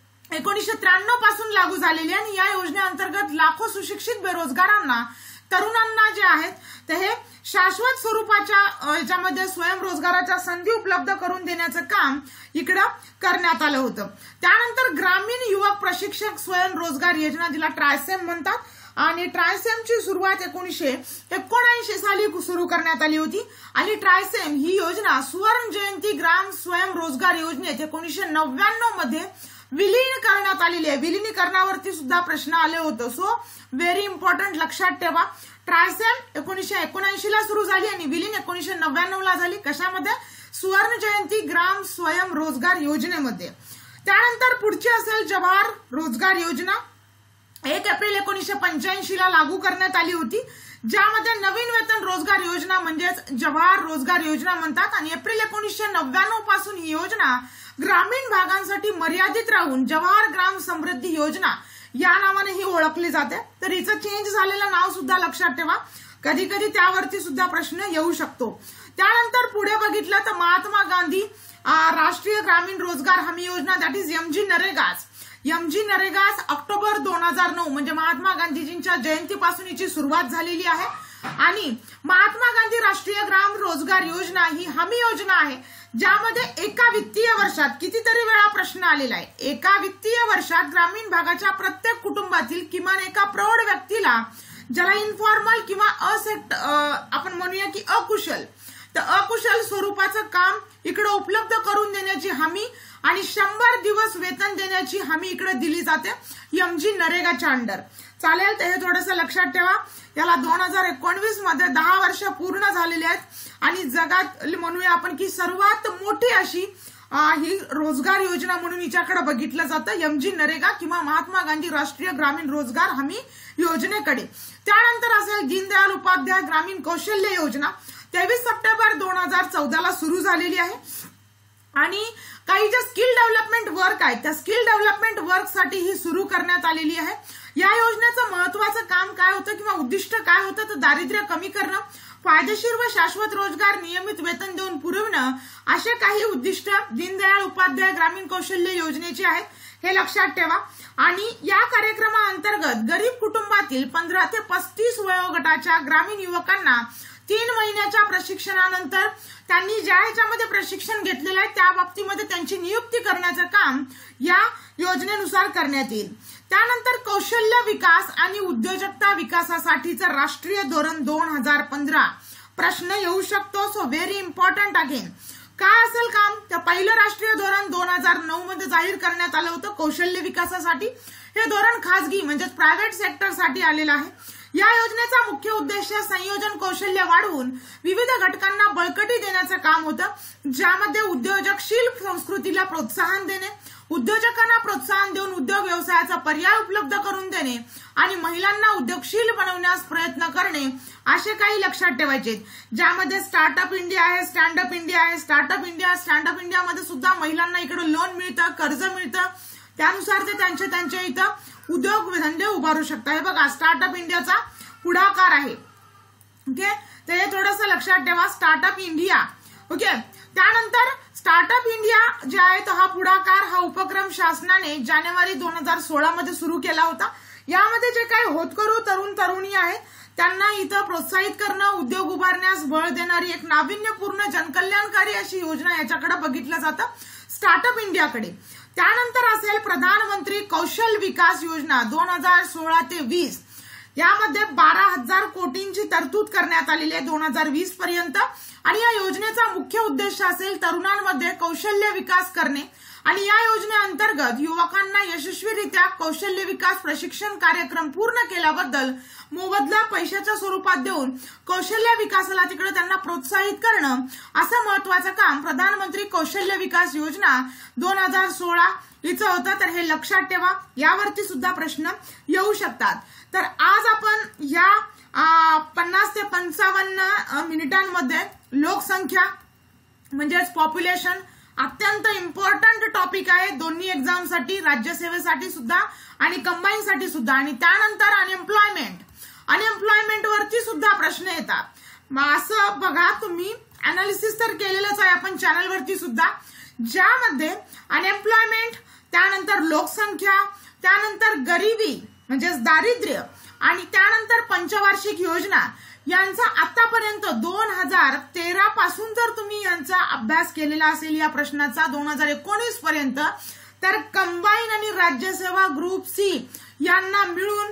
[SPEAKER 1] 1993 पासून लागू झालेली आहे आणि या योजनेअंतर्गत लाखो सुशिक्षित बेरोजगारांना, तरुणांना जे आहेत ते हे शाश्वत स्वरूपाच्या याच्यामध्ये स्वयंरोजगाराच्या संधी उपलब्ध करून देण्याचं काम इकडं करण्यात आलं होतं. त्यानंतर ग्रामीण युवक प्रशिक्षक स्वयंरोजगार योजना, जिला ट्रायसेम म्हणतात, आणि ट्रायसेमची सुरुवात 1979 साली सुरू करण्यात आली होती आणि ट्रायसेम ही योजना सुवर्ण जयंती ग्राम स्वयंरोजगार योजनेत 1999 मध्ये विलीन करण्यात आलेली आहे. विलीनीकरणावरती सुद्धा प्रश्न आले होते. सो व्हेरी इम्पॉर्टंट, लक्षात ठेवा. ट्रायसेम 1979 ला सुरू झाली आणि विलीन 1999 ला झाली. कशामध्ये? सुवर्ण जयंती ग्राम स्वयंरोजगार योजनेमध्ये. त्यानंतर पुढची असेल जवाहर रोजगार योजना, 1 एप्रिल 1985 ला लागू करण्यात आली होती, ज्यामध्ये नवीन वेतन रोजगार योजना म्हणजेच जवाहर रोजगार योजना म्हणतात आणि एप्रिल 1999 पासून ही योजना ग्रामीण भागांसाठी मर्यादित राहून जवाहर ग्राम समृद्धी योजना या नावाने ही ओळखली जाते. तर हिचं चेंज झालेलं नाव सुद्धा लक्षात ठेवा, कधी कधी त्यावरती सुद्धा प्रश्न येऊ शकतो. त्यानंतर पुढे बघितलं तर महात्मा गांधी राष्ट्रीय ग्रामीण रोजगार हमी योजना, that is MG NREGA October 2009 म्हणजे महात्मा गांधीजींच्या जयंतीपासून हिची सुरुवात झालेली आहे आणि महात्मा गांधी राष्ट्रीय ग्राम रोजगार योजना ही हमी योजना आहे, ज्यामध्ये एका वित्तीय वर्षात, कितीतरी वेळा प्रश्न आलेला आहे, एका वित्तीय वर्षात ग्रामीण भागाच्या प्रत्येक कुटुंबातील किमान एका प्रौढ व्यक्तीला, ज्याला इन्फॉर्मल किंवा आपण म्हणूया की अकुशल स्वरूपाचं काम इकडे उपलब्ध करून देण्याची हमी आणि 100 दिवस वेतन देण्याची हमी इकडे दिली जाते एमजी नरेगाच्या अंडर. चालेल, तर हे थोडंसं लक्षात ठेवा. याला 2019 मध्ये 10 वर्ष पूर्ण झालेली आहेत आणि जगात म्हणूया आपण की सर्वात मोठी अशी ही रोजगार योजना म्हणून हिच्याकडे बघितलं जातं, एमजी नरेगा किंवा महात्मा गांधी राष्ट्रीय ग्रामीण रोजगार हमी योजनेकडे. त्यानंतर असेल दीनदयाल उपाध्याय ग्रामीण कौशल्य योजना, 23 सप्टेंबर 2014 ला सुरू झालेली आहे आणि काही ज्या स्किल डेव्हलपमेंट वर्क आहेत त्या स्किल डेव्हलपमेंट वर्कसाठी ही सुरू करण्यात आलेली आहे. या योजनेचं महत्वाचं काम काय होतं किंवा उद्दिष्ट काय होतं तर दारिद्र्य कमी करणं, फायदेशीर व शाश्वत रोजगार, नियमित वेतन देऊन पुरविणं असे काही उद्दिष्ट दीनदयाळ उपाध्याय ग्रामीण कौशल्य योजनेचे आहेत, हे लक्षात ठेवा। आणि या कार्यक्रमाअंतर्गत गरीब कुटुंबातील 15 ते 35 वयोगटाच्या ग्रामीण युवकांना 3 महिन्याच्या प्रशिक्षणानंतर त्यांनी ज्या ह्याच्यामध्ये प्रशिक्षण घेतलेलं आहे त्या बाबतीमध्ये त्यांची नियुक्ती करण्याचं काम या योजनेनुसार करण्यात येईल। त्यानंतर कौशल्य विकास आणि उद्योजकता विकासासाठीचं राष्ट्रीय धोरण 2015 प्रश्न येऊ शकतो। सो व्हेरी इम्पॉर्टंट अगेन, काय असेल काम? तर पहिलं राष्ट्रीय धोरण 2009 मध्ये जाहीर करण्यात आलं होतं कौशल्य विकासासाठी। हे धोरण खासगी म्हणजेच प्रायव्हेट सेक्टरसाठी आलेलं आहे। या योजनेचा मुख्य उद्देश संयोजन कौशल्य वाढवून विविध घटकांना बळकटी देण्याचं काम होतं, ज्यामध्ये उद्योजकशील संस्कृतीला प्रोत्साहन देणे, उद्योजकांना प्रोत्साहन देऊन उद्योग व्यवसायाचा पर्याय उपलब्ध करून देणे आणि महिलांना उद्योगशील बनवण्यास प्रयत्न करणे असे काही लक्षात ठेवायचे, ज्यामध्ये स्टार्टअप इंडिया आहे, स्टँडअप इंडिया आहे। स्टार्टअप इंडियामध्ये सुद्धा महिलांना इकडे लोन मिळतं, कर्ज मिळतं, त्यानुसार ते त्यांच्या इथं उद्योग धंदे उभारू शकतात। हे बघा स्टार्टअप इंडियाचा पुढाकार आहे। ओके, तर हे थोडंसं लक्षात ठेवा, स्टार्टअप इंडिया। ओके, त्यानंतर स्टार्टअप इंडिया जे आहे तो हा पुढाकार, हा उपक्रम शासनाने जानेवारी 2016 मध्ये सुरू केला होता। यामध्ये जे काही होतकरू तरुण तरुणी आहेत त्यांना इथं प्रोत्साहित करणं, उद्योग उभारण्यास बळ देणारी एक नाविन्यपूर्ण जनकल्याणकारी अशी योजना याच्याकडे बघितलं जातं, स्टार्टअप इंडियाकडे। त्यानंतर असेल प्रधानमंत्री कौशल विकास योजना 2016 ते 20, यामध्ये 12,000 कोटींची तरतूद करण्यात आलेली आहे 2020 पर्यंत। आणि या योजनेचा मुख्य उद्देश असेल तरुणांमध्ये कौशल्य विकास करणे आणि या योजनेअंतर्गत युवकांना यशस्वीरित्या कौशल्य विकास प्रशिक्षण कार्यक्रम पूर्ण केल्याबद्दल मोबदला पैशाच्या स्वरूपात देऊन कौशल्य विकासाला तिकडे त्यांना प्रोत्साहित करणं असं महत्वाचं काम प्रधानमंत्री कौशल्य विकास योजना 2016 हिचं होतं। तर हे लक्षात ठेवा, यावरती सुद्धा प्रश्न येऊ शकतात। तर आज आपण या 50 ते 55 मिनिटांमध्ये लोकसंख्या म्हणजेच पॉप्युलेशन अत्यंत इम्पॉर्टंट टॉपिक आहे दोन्ही एक्झामसाठी, राज्यसेवेसाठी सुद्धा आणि कंबाईन साठी सुद्धा। आणि त्यानंतर अनएम्प्लॉयमेंट वरती सुद्धा प्रश्न येतात। असं बघा, तुम्ही अनालिसिस तर केलेलंच आहे आपण चॅनलवरती सुद्धा, ज्यामध्ये अनएम्प्लॉयमेंट, त्यानंतर लोकसंख्या, त्यानंतर गरिबी म्हणजेच दारिद्र्य आणि त्यानंतर पंचवार्षिक योजना यांचा आतापर्यंत 2013 पासून जर तुम्ही यांचा अभ्यास केलेला असेल या प्रश्नाचा 2019 पर्यंत, तर कंबाईन आणि राज्यसेवा ग्रुप सी यांना मिळून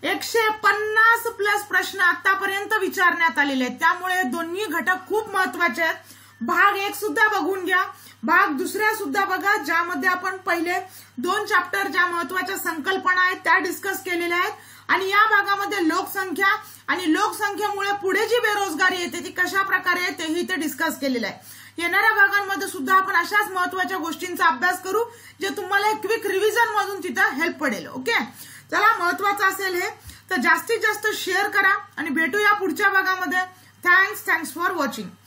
[SPEAKER 1] 150 प्लस प्रश्न आतापर्यंत विचारण्यात आलेले आहेत। त्यामुळे दोन्ही घटक खूप महत्वाचे आहेत। भाग 1 सुद्धा बघून घ्या, भाग 2 सुद्धा बघा, ज्यामध्ये आपण पहिले 2 चॅप्टर ज्या महत्वाच्या संकल्पना आहेत त्या डिस्कस केलेल्या आहेत आणि या भागामध्ये लोकसंख्या आणि लोकसंख्येमुळे पुढे जी बेरोजगारी येते ती कशा प्रकारे येते हे ते डिस्कस केलेलं आहे। येणाऱ्या भागांमध्ये सुद्धा आपण अशाच महत्वाच्या गोष्टींचा अभ्यास करू जे तुम्हाला एक क्विक रिव्हिजन मधून तिथं हेल्प पडेल। ओके, चला, महत्वाचं असेल हे तर जास्तीत जास्त शेअर करा आणि भेटूया पुढच्या भागामध्ये। Thanks for watching.